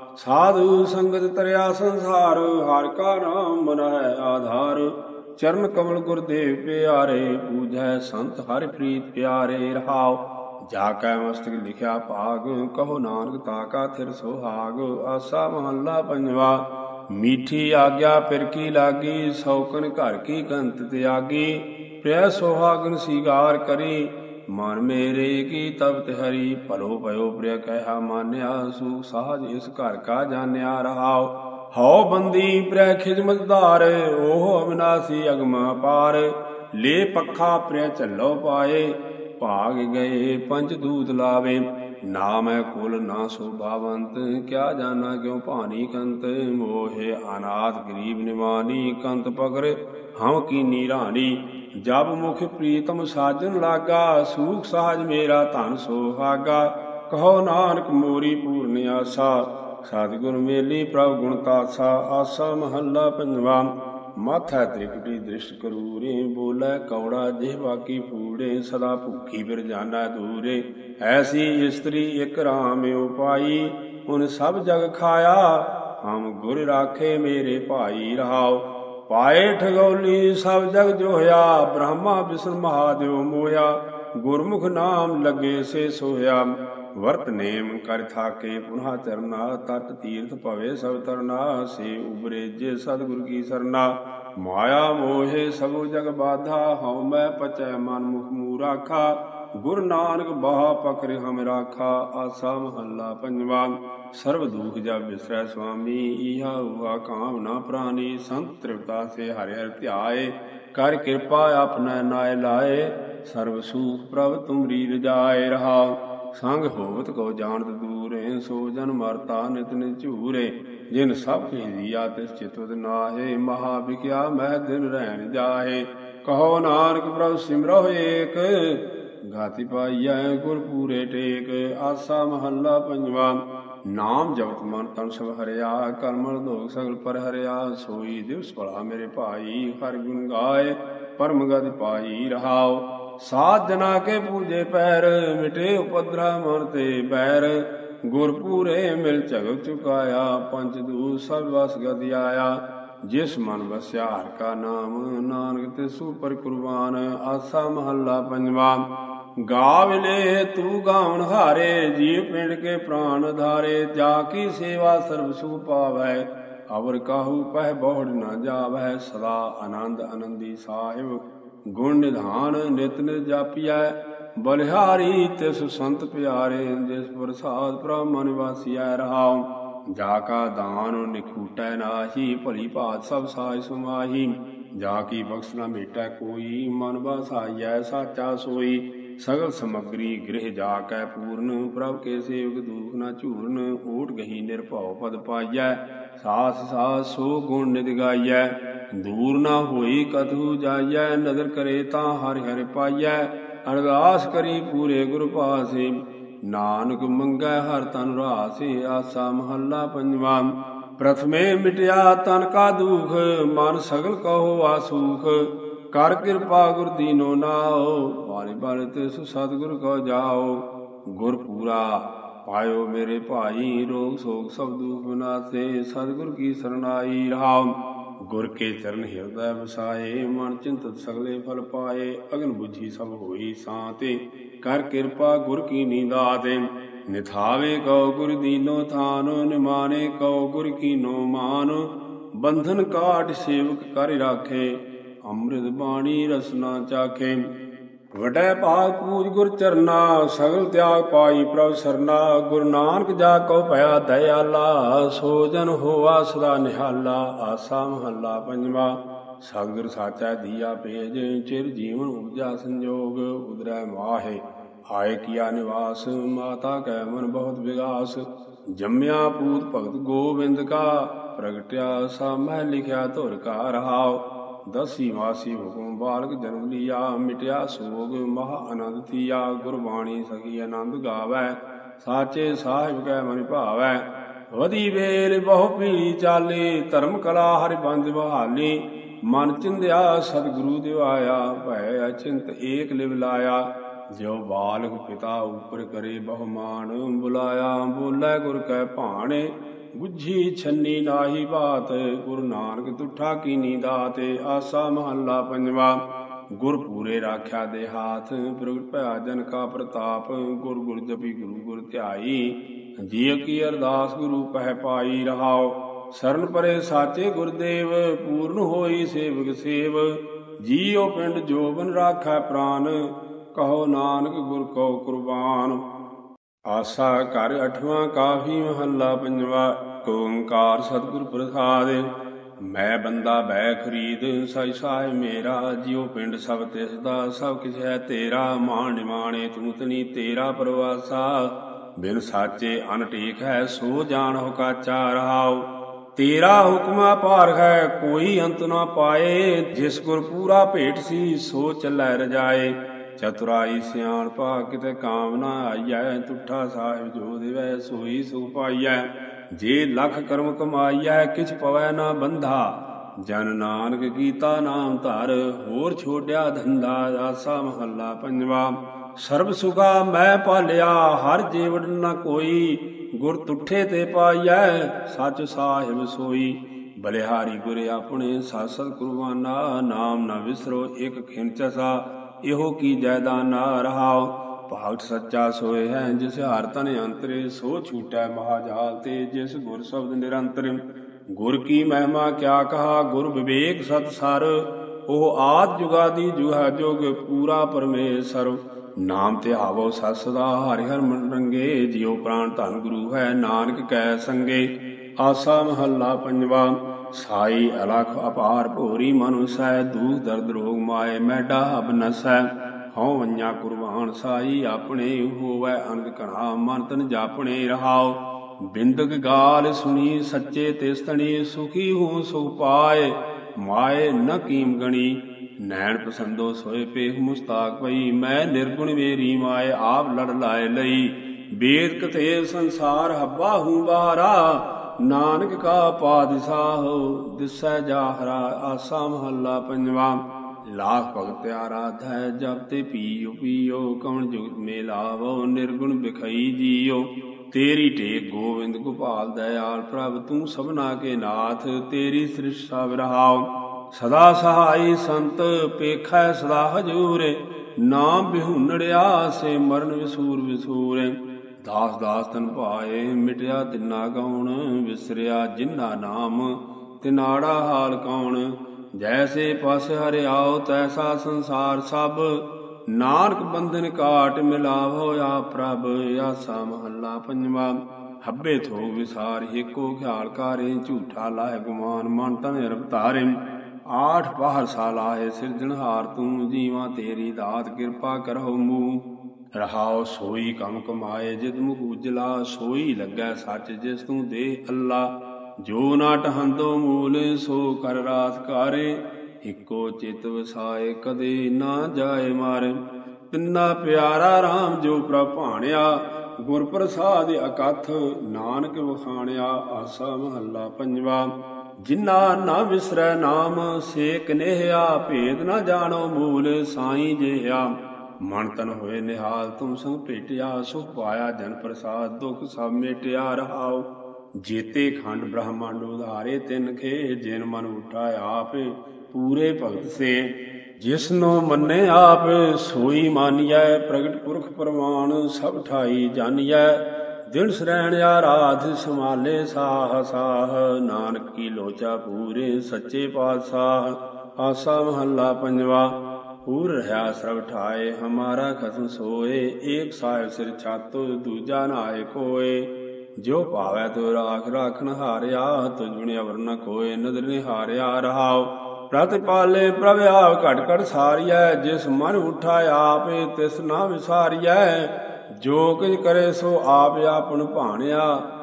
ਸਾਧੂ ਸੰਗਤ ਤਰਿਆ ਸੰਸਾਰ, ਹਰਿ ਕਾ ਨਾਮ ਮਨ ਹੈ ਆਧਾਰ। ਚਰਨ ਕਮਲ ਗੁਰਦੇਵ ਪਿਆਰੇ, ਪੂਜੈ ਸੰਤ ਹਰਿ ਪ੍ਰੀਤ ਪਿਆਰੇ। ਰਹਾਉ ਜਾ ਕੈ ਮਸਤਕ ਲਿਖਿਆ ਭਾਗ, ਕਹੋ ਨਾਨਕ ਤਾ ਕਾ ਥਿਰ ਸੁਹਾਗ। ਆਸਾ ਮਹੱਲਾ ਪੰਜਵਾ। ਮੀਠੀ ਆਗਿਆ ਫਿਰ ਕੀ ਲਾਗੀ, ਸੌਕਨ ਘਰ ਕੀ ਕੰਤ ਤਿਆਗੀ। ਪ੍ਰਿਆ ਸੁਹਾਗਨ ਸੀਗਾਰ ਕਰੀ, ਮਨ ਮੇਰੇ ਕੀ ਤਪਤ ਹਰੀ। ਭਲੋ ਭਇਓ ਪ੍ਰਿਆ ਕਹਿਆ ਮਾਨਿਆ, ਸੂਖ ਸਾਜ ਇਸ ਘਰ ਕਾ ਜਾਣਿਆ। ਰਹਾਉ ਹਉ ਬੰਦੀ ਪ੍ਰਿਆ ਖਿਜਮਤਦਾਰ, ਉਹ ਅਵਿਨਾਸੀ ਅਗਮ ਅਪਾਰ। ਲੈ ਪੱਖਾ ਪ੍ਰਿਆ ਝੱਲੋ ਪਾਏ, ਭਾਗ ਗਏ ਪੰਚ ਦੂਤ ਲਾਵੇ। ਨਾ ਮੈਂ ਕੁਲ ਨਾ ਸ਼ੋਭਾਵੰਤ, ਕਿਆ ਜਾਨਾ ਕਿਉ ਭਾਨੀ ਕੰਤ। ਮੋਹਿ ਅਨਾਥ ਗਰੀਬ ਨਿਮਾਨੀ, ਕੰਤ ਪਕੜ ਹਮ ਕੀਨੀ ਰਾਣੀ। ਜਬ ਮੁਖ ਪ੍ਰੀਤਮ ਸਾਜਨ ਲਾਗਾ, ਸੂਖ ਸਾਜ ਮੇਰਾ ਧਨ ਸੁਹਾਗਾ। ਕਹੋ ਨਾਨਕ ਮੋਰੀ ਪੂਰਨ ਆਸਾ, ਸਤਿਗੁਰ ਮੇਲੀ ਪ੍ਰਭ ਗੁਣ ਤਾਸਾ। ਆਸਾ ਮਹੱਲਾ ਪੰਜਵਾ। ਮਾਥੈ ਤ੍ਰਿਕਟੀ ਦ੍ਰਿਸ਼ਟ ਕਰੂਰੇ, ਬੋਲੇ ਕੌੜਾ ਜਿਹਵਾ ਕੀ ਫੂੜੇ। ਸਦਾ ਭੁੱਖੀ ਫਿਰ ਜਾਣਾ ਦੂਰੇ, ਐਸੀ ਇਸਤਰੀ ਇਕ ਰਾਮ ਉਪਾਈ। ਹੁਣ ਸਭ ਜਗ ਖਾਇਆ, ਹਮ ਗੁਰ ਰਾਖੇ ਮੇਰੇ ਭਾਈ। ਰਹਾਉ ਪਾਏ ਠਗੌਲੀ ਸਭ ਜਗ ਜੋਹਿਆ, ਬ੍ਰਹਮਾ ਵਿਸ਼ਨ ਮਹਾਦੇਵ ਮੋਹਿਆ। ਗੁਰਮੁਖ ਨਾਮ ਲੱਗੇ ਸੇ ਸੋਹਿਆ, ਵਰਤ ਨੇਮ ਕਰ ਥਾਕੇ ਪੁਨ੍ਹਾ ਚਰਨਾ। ਤਟ ਤੀਰਥ ਭਵੇ ਸਭ ਤਰਨਾ, ਸੇ ਉਬਰੇ ਜੇ ਸਤਿਗੁਰ ਕੀ ਸਰਨਾ। ਮਾਇਆ ਮੋਹੇ ਸਭੋ ਜਗ ਬਾਧਾ, ਹਉ ਮੈਂ ਪਚੈ ਮਨ ਮੁਖ ਮੂਹ ਰਾਖਾ। ਗੁਰ ਨਾਨਕ ਬਾਹਾ ਪਕਰਿ ਹਮ ਰਾਖਾ। ਆਸਾ ਮਹੱਲਾ ਪੰਜਵਾ। ਸਰਬ ਦੁਖ ਜਬ ਬਿਸਰੈ ਸੁਆਮੀ, ਇਹਾ ਹੁਆ ਕਾਮ ਨਾ ਪ੍ਰਾਨੀ। ਸੰਤ ਤ੍ਰਿਪਤਾ ਸੇ ਹਰਿ ਹਰਿ ਧਿਆਏ, ਕਰ ਕਿਰਪਾ ਆਪਣੈ ਨਾਇ ਲਾਏ। ਸਰਬ ਸੂਖ ਪ੍ਰਭ ਤੁਮਰੀ ਰਜਾਏ। ਰਹਾਉ ਸੰਗ ਹੋਵਤ ਕੋ ਜਾਣਤ ਦੂਰੇ, ਸੋ ਜਨ ਮਰਤਾ ਨਿਤ ਨਿਤ ਝੂਰੇ। ਜਿਨ ਸਭ ਕੀ ਦੀਆ ਤਿਸ ਚਿਤਵਤ ਨਾਹੇ, ਮਹਾ ਵਿਖਿਆ ਮਹਿ ਦਿਨ ਰਹਿਣ ਜਾਹੇ। ਕਹੋ ਨਾਨਕ ਪ੍ਰਭ ਸਿਮਰਹੁ ਏਕ, ਗਾਤੀ ਪਾਈਐ ਗੁਰ ਪੂਰੇ ਟੇਕ। ਆਸਾ ਮਹੱਲਾ ਪੰਜਵਾ। ਨਾਮ ਜਪਤ ਮਨ ਤਨ ਸਭ ਹਰਿਆ, ਕਰਮਲ ਦੋਖ ਸਗਲ ਪਰ ਹਰਿਆ। ਸੋਈ ਦਿਵਸ ਭਲਾ ਮੇਰੇ ਭਾਈ, ਹਰਿ ਗੁਣ ਗਾਏ ਪਰਮ ਗਤਿ ਪਾਈ। ਰਹਾਉ ਸਾਧ ਜਨਾ ਕੇ ਪੂਜੇ ਪੈਰ, ਮਿਟੇ ਉਪਦਰਾ ਮਨ ਤੇ ਬੈਰ। ਗੁਰ ਪੂਰੇ ਮਿਲ ਝਗਤ ਚੁਕਾਇਆ, ਪੰਚ ਦੂਤ ਸਭ ਵਸ ਗਤਿ ਆਇਆ। ਜਿਸ ਮਨ ਵਸਿਆ ਹਰਿ ਕਾ ਨਾਮ, ਨਾਨਕ ਤਿਸੁ ਪਰ ਕੁਰਬਾਨ। ਆਸਾ ਮਹੱਲਾ ਪੰਜਵਾ। ਗਾਵਲੇ ਤੂੰ ਗਾਵਣ ਹਾਰੇ, ਜੀਵ ਪਿੰਡ ਕੇ ਪ੍ਰਾਣ ਧਾਰੇ। ਜਾ ਕੀ ਸੇਵਾ ਸਰਬ ਸੁਖ ਪਾਵੈ, ਅਵਰ ਕਾਹੂ ਪਹਿ ਬਹੁੜ ਨਾ ਜਾਵੈ। ਸਦਾ ਆਨੰਦ ਆਨੰਦੀ ਸਾਹਿਬ, ਗੁਣ ਨਿਧਾਨ ਨਿਤ ਨਿਤ ਜਾਪੀਐ। ਬਲਿਹਾਰੀ ਤਿਸ ਸੰਤ ਪਿਆਰੇ, ਜਿਸ ਪ੍ਰਸਾਦ ਪ੍ਰਭ ਮਨ ਵਾਸੀਐ। ਰਹਾਉ ਜਾ ਕਾ ਦਾਨ ਨਿਖੂਟੈ ਨਾਹੀ, ਭਲੀ ਭਾਤ ਸਭ ਸਾਜ ਸਮਾਹੀ। ਜਾ ਕੀ ਬਖਸ਼ ਨਾ ਮੇਟੈ ਕੋਈ, ਮਨ ਵਸਾਈਐ ਸਾਚਾ ਸੋਈ। ਸਗਲ ਸਮੱਗਰੀ ਗ੍ਰਹਿ ਜਾ ਕੈ ਪੂਰਨ, ਪ੍ਰਭ ਕੇ ਸੇਵਕ ਦੂਖ ਨਾ ਝੂਰਨ। ਓਟ ਗਹੀ ਨਿਰਭਉ ਪਦ ਪਾਈਐ, ਸਾਸ ਸਾਸ ਸੋ ਗੁਣ ਨਿਤ ਗਾਈਐ। ਦੂਰ ਨਾ ਹੋਈ ਕਤਹੁ ਜਾਈਐ, ਨਦਰ ਕਰੇ ਤਾਂ ਹਰਿ ਹਰਿ ਪਾਈਐ। ਅਰਦਾਸ ਕਰੀ ਪੂਰੇ ਗੁਰ ਪਾਸੇ, ਨਾਨਕ ਮੰਗੈ ਹਰ ਤਨ ਰਾਸੇ। ਆਸਾ ਮਹੱਲਾ ਪੰਜਵਾ। ਪ੍ਰਥਮੇ ਮਿਟਿਆ ਤਨ ਕਾ ਦੁਖ, ਮਨ ਸਗਲ ਕਹੋ ਆਸੂਖ। ਕਰ ਕਿਰਪਾ ਗੁਰ ਦੀਨੋ ਨਾਉ, ਬਾਰੇ ਬਾਰੇ ਤਿਸ ਸਤਿਗੁਰ ਕੋ ਜਾਓ। ਗੁਰ ਪੂਰਾ ਪਾਇਓ ਮੇਰੇ ਭਾਈ, ਰੋਗ ਸੋਗ ਸਭ ਦੁਖ ਵਿਨਾਸੇ। ਸਤਿਗੁਰ ਕੀ ਸਰਨਾਈ। ਰਹਾਉ ਗੁਰ ਕੇ ਚਰਨ ਹਿਰਦੈ ਵਸਾਏ, ਮਨ ਚਿੰਤਤ ਸਗਲੇ ਫਲ ਪਾਏ। ਅਗਨ ਬੁਝੀ ਸਭ ਹੋਈ ਸਾਤੇ, ਕਰ ਕਿਰਪਾ ਗੁਰ ਕੀਨੀ ਦਾਤੇ। ਨਿਥਾਵੇ ਕਉ ਗੁਰ ਦੀਨੋ ਥਾਨ, ਨਿਮਾਣੇ ਕਉ ਗੁਰ ਕੀਨੋ ਮਾਨ। ਬੰਧਨ ਕਾਟ ਸੇਵਕ ਕਰ ਰਾਖੇ, ਅੰਮ੍ਰਿਤ ਬਾਣੀ ਰਸਨਾ ਚਾਖੇ। ਵਡੈ ਭਾਗ ਪੂਜ ਗੁਰ ਚਰਨਾ, ਸਗਲ ਤਿਆਗ ਪਾਈ ਪ੍ਰਭ ਸਰਨਾ। ਗੁਰੂ ਨਾਨਕ ਜਾ ਕਉ ਭਇਆ ਦਇਆਲਾ, ਸੋ ਜਨ ਹੋਆ ਸਦਾ ਨਿਹਾਲਾ। ਆਸਾ ਮਹੱਲਾ ਪੰਜਵਾ। ਸਤਿਗੁਰ ਸਾਚਾ ਦੀਆ ਭੇਜ, ਚਿਰ ਜੀਵਨ ਉਪਜਾ ਸੰਜੋਗ। ਉਦਰੈ ਮਾਹੇ ਆਏ ਕੀਆ ਨਿਵਾਸ, ਮਾਤਾ ਕੈ ਮਨ ਬਹੁਤ ਵਿਗਾਸ। ਜੰਮਿਆ ਪੂਤ ਭਗਤ ਗੋਬਿੰਦ ਕਾ, ਪ੍ਰਗਟਿਆ ਸਾਮਹਿ ਲਿਖਿਆ ਧੁਰ ਕਾ। ਰਹਾਉ ਦਸੀ ਮਾਸੀ ਹੁਕਮ ਬਾਲਕ ਜਨਮ ਲੀਆ, ਮਿਟਿਆ ਸੋਗ ਮਹਾ ਆਨੰਦ ਥੀਆ। ਗੁਰਬਾਣੀ ਸਖੀ ਆਨੰਦ ਗਾਵੈ, ਸਾਚੇ ਸਾਹਿਬ ਕੈ ਮਨ ਭਾਵੈ। ਵਧੀ ਵੇਲ ਬਹੁ ਪੀੜੀ ਚਾਲੀ, ਧਰਮ ਕਲਾ ਹਰਿ ਬੰਦ ਬਹਾਲੀ। ਮਨ ਚਿੰਦਿਆ ਸਤਿਗੁਰੂ ਦਿਵਾਇਆ, ਭੈ ਅਚਿੰਤ ਏਕ ਲਿਵ ਲਾਇਆ। ਜਿਉ ਬਾਲਕ ਪਿਤਾ ਉਪਰ ਕਰੇ ਬਹੁਮਾਨ, ਬੁਲਾਇਆ ਬੋਲੇ ਗੁਰ ਕੈ ਭਾਣੇ। ਬੁੱਝੀ ਛੰਨੀ ਨਾਹੀ ਬਾਤ, ਗੁਰੂ ਨਾਨਕ ਤੁਠਾ ਕੀਨੀ ਦਾਤ। ਆਸਾ ਮਹੱਲਾ ਪੰਜਵਾ। ਗੁਰ ਪੂਰੇ ਰਾਖਿਆ ਦੇ ਹਾਥ, ਪ੍ਰਗਟ ਭਇਆ ਜਨ ਕਾ ਪ੍ਰਤਾਪ। ਗੁਰ ਗੁਰ ਜਪੀ ਗੁਰੂ ਗੁਰ ਧਿਆਈ, ਜੀ ਕੀ ਅਰਦਾਸ ਗੁਰੂ ਪਹਿ ਪਾਈ। ਰਹਾਉ ਸਰਨ ਪਰੇ ਸਾਚੇ ਗੁਰਦੇਵ, ਪੂਰਨ ਹੋਈ ਸੇਵਕ ਸੇਵ। ਜੀਉ ਪਿੰਡ ਜੋਬਨ ਰਾਖੈ ਪ੍ਰਾਨ, ਕਹੋ ਨਾਨਕ ਗੁਰ ਕਉ ਕੁਰਬਾਨ। ਆਸਾ ਘਰ ਅਠਵਾਂ ਕਾਫੀ ਮਹੱਲਾ ਪੰਜਵਾ। ਓੰਕਾਰ ਸਤਿਗੁਰ ਪ੍ਰਸਾਦਿ, ਮੈਂ ਬੰਦਾ ਬੈ ਖਰੀਦ। ਸਾਈ ਸਾਹਿਬ ਮੇਰਾ, ਜਿਉ ਪਿੰਡ ਸਭ ਤਿਸ ਦਾ। ਸਭ ਕਿਛ ਹੈ ਤੇਰਾ, ਮਾਣ ਨਿਮਾਣੇ ਤੂੰ ਤਨੀ ਤੇਰਾ ਪ੍ਰਵਾਸਾ। ਬਿਨ ਸਾਚੇ ਅਨਟੇਕ ਹੈ, ਸੋ ਜਾਣਹੁ ਕਾਚਾ। ਰਹਾਉ ਤੇਰਾ ਹੁਕਮਾ ਭਾਰ ਹੈ, ਕੋਈ ਅੰਤ ਨਾ ਪਾਏ। ਜਿਸ ਗੁਰ ਪੂਰਾ ਭੇਟ ਸੀ, ਸੋ ਚੱਲੈ ਰਜਾਏ। ਚਤੁਰਾਈ ਸਿਆਣਪਾ ਕਿਤੇ ਕਾਮ ਨਾ ਆਈਐ, ਤੁਠਾ ਸਾਹਿਬ ਜੋ ਦੇਵੈ ਸੋਈ ਸੁਖ ਪਾਈਐ। ਜੇ ਲੱਖ ਕਰਮ ਕਮਾਈਐ, ਕਿਛ ਪਵੈ ਨਾ ਬੰਧਾ। ਜਨ ਨਾਨਕ ਕੀਤਾ ਨਾਮ ਧਰ, ਹੋਰ ਛੋੜਿਆ ਧੰਦਾ। ਆਸਾ ਮਹੱਲਾ ਪੰਜਵਾ। ਸਰਬ ਸੁਖਾ ਮੈਂ ਪਾਲਿਆ, ਹਰ ਜੀਵਨ ਨ ਕੋਈ। ਗੁਰ ਤੁਠੇ ਤੇ ਪਾਈਐ, ਸੱਚ ਸਾਹਿਬ ਸੋਈ। ਬਲਿਹਾਰੀ ਗੁਰ ਆਪਣੇ, ਸਾਸਤ ਕੁਰਬਾਨਾ। ਨਾਮ ਨ ਵਿਸਰੋ ਇਕ ਖਿਨ ਚਸਾ, ਇਹੋ ਕੀ ਜੈਦਾਨਾ। ਰਹਾਉ ਭਗਤ ਸੱਚਾ ਸੋਏ ਹੈ, ਜਿਸ ਹਰ ਤਨ ਅੰਤਰੇ। ਸੋ ਛੂਟੈ ਮਹਾਜਾਲ ਤੇ, ਜਿਸ ਗੁਰ ਸ਼ਬਦ ਨਿਰੰਤਰ। ਗੁਰ ਕੀ ਮਹਿਮਾ ਕਿਆ ਕਹਾ, ਗੁਰ ਵਿਵੇਕ ਸਤ ਸਰ। ਉਹ ਆਦਿ ਜੁਗਾਦੀ ਜੁਗਾ ਜੁਗ, ਪੂਰਾ ਪਰਮੇਸ਼ਰ। ਨਾਮ ਧਿਆਵੋ ਸਤ ਸਦਾ, ਹਰਿ ਹਰਿ ਮਨ ਰੰਗੇ। ਜਿਉ ਪ੍ਰਾਣ ਧਨ ਗੁਰੂ ਹੈ, ਨਾਨਕ ਕੈ ਸੰਗੇ। ਆਸਾ ਮਹੱਲਾ ਪੰਜਵਾ। ਸਾਈ ਅਲਖ ਅਪਾਰ ਭੋਰੀ ਮਨੁ ਵਸੈ, ਦੁਖ ਦਰਦ ਰੋਗ ਮਾਏ ਮੈਡਾ ਅਬ ਨਸੈ। ਹਉ ਵੰਜਾ ਕੁਰਬਾਨ ਸਾਈ ਆਪਣੇ, ਹੋਵੈ ਅਨੰਦ ਘਣਾ ਮਨ ਤਨ ਜਾਪਣੇ। ਰਹਾਉ ਬਿੰਦਕ ਗਾਲ ਸੁਣੀ, ਸੱਚੇ ਤਿਸਤਣੀ। ਸੁਖੀ ਹੂੰ ਸੁਖ ਪਾਏ, ਮਾਏ ਨ ਕੀਮ ਗਣੀ। ਨੈਣ ਪਸੰਦੋ ਸੋਏ ਪੇਖ ਮੁਸਤਾਕ ਪਈ, ਮੈਂ ਨਿਰਗੁਣ ਮੇਰੀ ਮਾਏ ਆਪ ਲੜ ਲਾਏ ਲਈ। ਬੇਦ ਕਤੇ ਸੰਸਾਰ ਹੱਬਾ ਹੂੰ ਬਾਰਾ, ਨਾਨਕ ਕਾ ਪਾਤਸ਼ਾਹ ਦਿਸੈ ਜਾਹਰਾ। ਆਸਾ ਮਹੱਲਾ ਪੰਜਵਾ। ਲਾਖ ਭਗਤ ਆਰਾਧੈ, ਜਪ ਤੇ ਪੀਓ ਪੀਓ। ਕਵਣ ਜੁਗਤ ਮੇ ਲਾਵੋ, ਨਿਰਗੁਣ ਬਿਖਈ ਜੀਓ। ਤੇਰੀ ਟੇਕ ਗੋਵਿੰਦ ਗੋਪਾਲ ਦਇਆਲ ਪ੍ਰਭ, ਤੂੰ ਸਭਨਾ ਕੇ ਨਾਥ। ਤੇਰੀ ਸ੍ਰਿਸ਼ਟ ਸਭ। ਰਹਾਉ ਸਦਾ ਸਹਾਈ ਸੰਤ, ਪੇਖੈ ਸਦਾ ਹਜੂਰ। ਨਾਮ ਬਿਹੁਨੜਿਆ, ਸੇ ਮਰਨ ਵਿਸੂਰ ਵਿਸੂਰ। ਦਾਸ ਦਾਸ ਤਨ ਭਾਏ, ਮਿਟਿਆ ਤਿਨਾ ਗਉਣ। ਵਿਸਰਿਆ ਜਿਨਾ ਨਾਮ, ਤਿਨਾੜਾ ਹਾਲ ਕੌਣ। ਜੈਸੇ ਪਸ ਹਰਿਆਓ, ਤੈਸਾ ਸੰਸਾਰ ਸਭ। ਨਾਨਕ ਬੰਧਨ ਕਾਟ, ਮਿਲਾਵੋ ਆਪ ਪ੍ਰਭ। ਆਸਾ ਮਹੱਲਾ ਪੰਜਵਾ। ਹੱਬੇ ਥੋਗ ਵਿਸਾਰ, ਏਕੋ ਖਿਆਲ ਕਾਰੇ। ਝੂਠਾ ਲਾਹਿ ਗੁਮਾਨ, ਮਨ ਤਨ ਰਵਤਾਰੇ। ਆਠ ਬਾਹਰ ਸਾਲਾਹੇ, ਸਿਰਜਣਹਾਰ ਤੂੰ। ਜੀਵਾਂ ਤੇਰੀ ਦਾਤ, ਕਿਰਪਾ ਕਰਹੁ ਮੂਹ। ਰਹਾਉ ਸੋਈ ਕਮ ਕਮਾਏ, ਜਿਤ ਮੁਖ ਉਜਲਾ। ਸੋਈ ਲੱਗੈ ਸੱਚ, ਜਿਸ ਤੂੰ ਦੇ ਅੱਲਾ। ਜੋ ਨਾ ਟਹੰਦੋ ਮੂਲ, ਸੋ ਕਰ ਰਾਸ ਕਾਰੇ। ਇੱਕੋ ਚਿਤ ਵਸਾਏ, ਕਦੇ ਨਾ ਜਾਏ ਮਾਰੇ। ਤਿੰਨਾ ਪਿਆਰਾ ਰਾਮ, ਜੋ ਪ੍ਰਭ ਭਾਣਿਆ। ਗੁਰ ਪ੍ਰਸਾਦਿ ਅਕਥ, ਨਾਨਕ ਵਖਾਣਿਆ। ਆਸਾ ਮਹੱਲਾ ਪੰਜਵਾ। ਜਿਨਾ ਨਾ ਵਿਸਰੈ ਨਾਮ, ਸੇ ਕਨੇਹਿਆ। ਭੇਦ ਨਾ ਜਾਣੋ ਮੂਲ, ਸਾਈਂ ਜਿਹਾ। ਮਨ ਤਨ ਹੋਏ ਨਿਹਾਲ, ਤੁਮ ਸੰਗ ਭੇਟਿਆ। ਸੁਖ ਪਾਇਆ ਜਨ ਪ੍ਰਸਾਦ, ਦੁਖ ਸਭ ਮੇਟਿਆ। ਰਹਾਉ ਜੇਤੇ ਖੰਡ ਬ੍ਰਹਮੰਡ ਉਧਾਰੇ ਤਿਨ ਖੇ। ਜਿਨ ਮਨ ਉਠਾ ਆਪ, ਪੂਰੇ ਭਗਤ ਸੇ। ਜਿਸਨੋ ਮੰਨੇ ਆਪ, ਸੋਈ ਮਾਨੀਐ। ਪ੍ਰਗਟ ਪੁਰਖ ਪ੍ਰਮਾਣ, ਸਭ ਠਾਈ ਜਾਨੀਐ। ਦਿਨ ਸਰੈਣ ਆਰਾਧ, ਸੰਭਾਲੇ ਸਾਹ ਸਾਹ। ਨਾਨਕ ਕੀ ਲੋਚਾ ਪੂਰੇ, ਸੱਚੇ ਪਾਤਸ਼ਾਹ। ਆਸਾ ਮਹੱਲਾ ਪੰਜਵਾ। ਪੂਰ ਰਹਾ ਸਰਬ ਠਾਏ, ਹਮਾਰਾ ਖਸਮ ਸੋਏ। ਏਕ ਸਾਹਿਬ ਸਿਰ ਛੱਤ, ਦੂਜਾ ਨਾਏ ਕੋਏ। ਜੋ ਭਾਵੈ ਤੋ ਰਾਖ, ਰਾਖਨ ਹਾਰਿਆ। ਤੁਝ ਬਿਨ ਅਵਰ ਨ ਕੋਏ, ਨਦਰ ਨਿਹਾਰਿਆ। ਰਹਾਉ ਪ੍ਰਤਿਪਾਲੇ ਪ੍ਰਭ ਆਪ, ਘਟ ਘਟ ਸਾਰੀਐ। ਜਿਸ ਮਨ ਉਠਾ ਆਪ, ਤਿਸ ਨਾ ਵਿਸਾਰੀਐ। ਜੋ ਕੁਝ ਕਰੇ ਸੋ ਆਪ ਆਪਨ ਭਾਣਿਆ।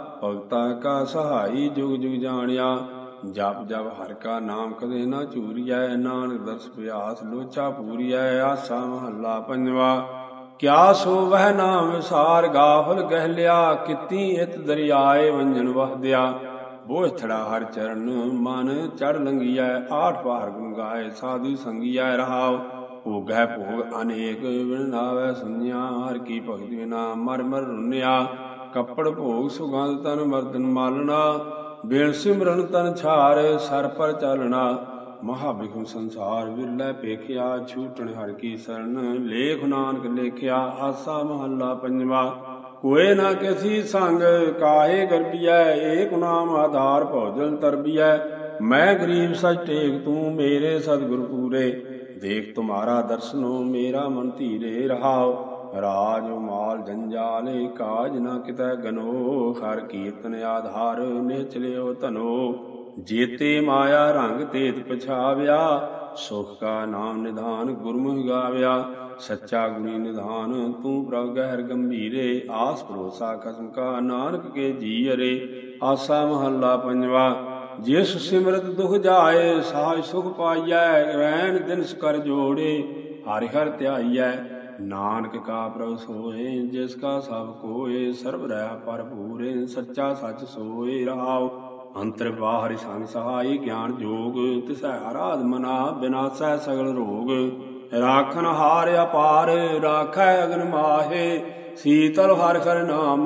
ਭਗਤਾਂ ਕਾ ਸਹਾਈ, ਜੁਗ ਜੁਗ ਜਾਣਿਆ। ਜਪ ਜਪ ਹਰਿ ਕਾ ਨਾਮ, ਕਦੇ ਨਾ ਝੂਰੀਐ। ਨਾਨਕ ਦਰਸ ਪਿਆਸ, ਲੋਚਾ ਪੂਰੀਐ। ਆਸਾ ਮਹੱਲਾ ਪੰਜਵਾ। ਕਿਆ ਸੋ ਵਹਿ ਨਾਮ ਵਿਸਾਰ ਗਾਫਲ ਗਹਿ ਲਿਆ, ਕੀਤੀ ਇਤ ਦਰਿਆਏ ਵੰਜਨ ਵਹਦਿਆ। ਬੋਝਥੜਾ ਹਰ ਚਰਨ ਮਨ ਚੜ ਲੰਗੀਐ, ਆਠ ਪਾਰ ਗੁਣ ਗਾਏ ਸਾਧੂ ਸੰਗੀਐ ਰਹਾਉ। ਭੋਗੈ ਭੋਗ ਅਨੇਕ ਬਿਨ ਨਾਵੈ ਸੁਨਿਆ, ਹਰ ਕੀ ਭਗਤ ਬਿਨਾ ਮਰ ਮਰ ਰੁਨਿਆ। ਕੱਪੜ ਭੋਗ ਸੁਗੰਧ ਤਨ ਮਰਦਨ ਮਾਲਣਾ, ਬਿਨ ਸਿਮਰਨ ਤਨ ਛਾਰ ਸਰ ਪਰ ਚਾਲਣਾ। ਮਹਾਬਿਖਮ ਸੰਸਾਰ ਵਿਰਲੇ ਪੇਖਿਆ, ਛੂਟਣ ਹਰ ਕੀ ਸਰਣ ਲੇਖ ਨਾਨਕ ਲੇਖਿਆ। ਆਸਾ ਮਹੱਲਾ ਪੰਜਵਾ। ਕੋਏ ਨਾ ਕਿਸੀ ਸੰਗ ਕਾਹੇ ਗਰਬੀਐ, ਏਕ ਨਾਮ ਆਧਾਰ ਭੋਜਨ ਤਰਬੀਐ। ਮੈਂ ਗਰੀਬ ਸਚ ਟੇਕ ਤੂੰ ਮੇਰੇ ਸਤਿਗੁਰ ਪੂਰੇ, ਦੇਖ ਤੁਮਾਰਾ ਦਰਸ਼ਨੋ ਮੇਰਾ ਮਨ ਧੀਰੇ ਰਹਾਉ। ਰਾਜ ਮਾਲ ਜੰਜਾਲ ਕਾਜ ਨਾ ਕਿਤੈ ਗਨੋ, ਹਰ ਕੀਰਤਨ ਆਧਾਰ ਨਿਹਚਲਿਓ ਧਨੋ। ਜੇਤੇ ਮਾਇਆ ਰੰਗ ਤੇਤ ਪਛਾਵਿਆ, ਸੁਖ ਕਾ ਨਾਮ ਨਿਧਾਨ ਗੁਰਮੁਖ ਗਾਵਿਆ। ਸੱਚਾ ਗੁਣੀ ਨਿਧਾਨ ਤੂੰ ਪ੍ਰਭ ਗਹਿਰ ਗੰਭੀਰੇ, ਆਸ ਭਰੋਸਾ ਖਸਮ ਕਾ ਨਾਨਕ ਕੇ ਜੀ ਅਰੇ। ਆਸਾ ਮਹੱਲਾ ਪੰਜਵਾ। ਜਿਸ ਸਿਮਰਤ ਦੁਖ ਜਾਏ ਸਾਜ ਸੁਖ ਪਾਈਐ, ਰੈਣ ਦਿਨਸ ਕਰ ਜੋੜੇ ਹਰਿ ਹਰਿ ਧਿਆਈਐ। ਨਾਨਕ ਕਾ ਪ੍ਰਭ ਸੋਏ ਜਿਸ ਕਾ ਸਭ ਕੋਏ, ਸਰਬ ਰਹਿ ਭਰਪੂਰੇ ਸੱਚਾ ਸੱਚ ਸੋਏ ਰਹਾਉ। ਅੰਤਰ ਬਾਹਰਿ ਸੰਗ ਸਹਾਈ ਗਿਆਨ ਜੋਗ, ਤਿਸੈ ਆਰਾਧ ਮਨਾ ਬਿਨਾਸੈ ਸਗਲ ਰੋਗ। ਰਾਖਨ ਹਾਰ ਅਪਾਰ ਰਾਖੈ ਅਗਨ ਮਾਹੇ, ਸੀਤਲ ਹਰਿ ਹਰਿ ਨਾਮ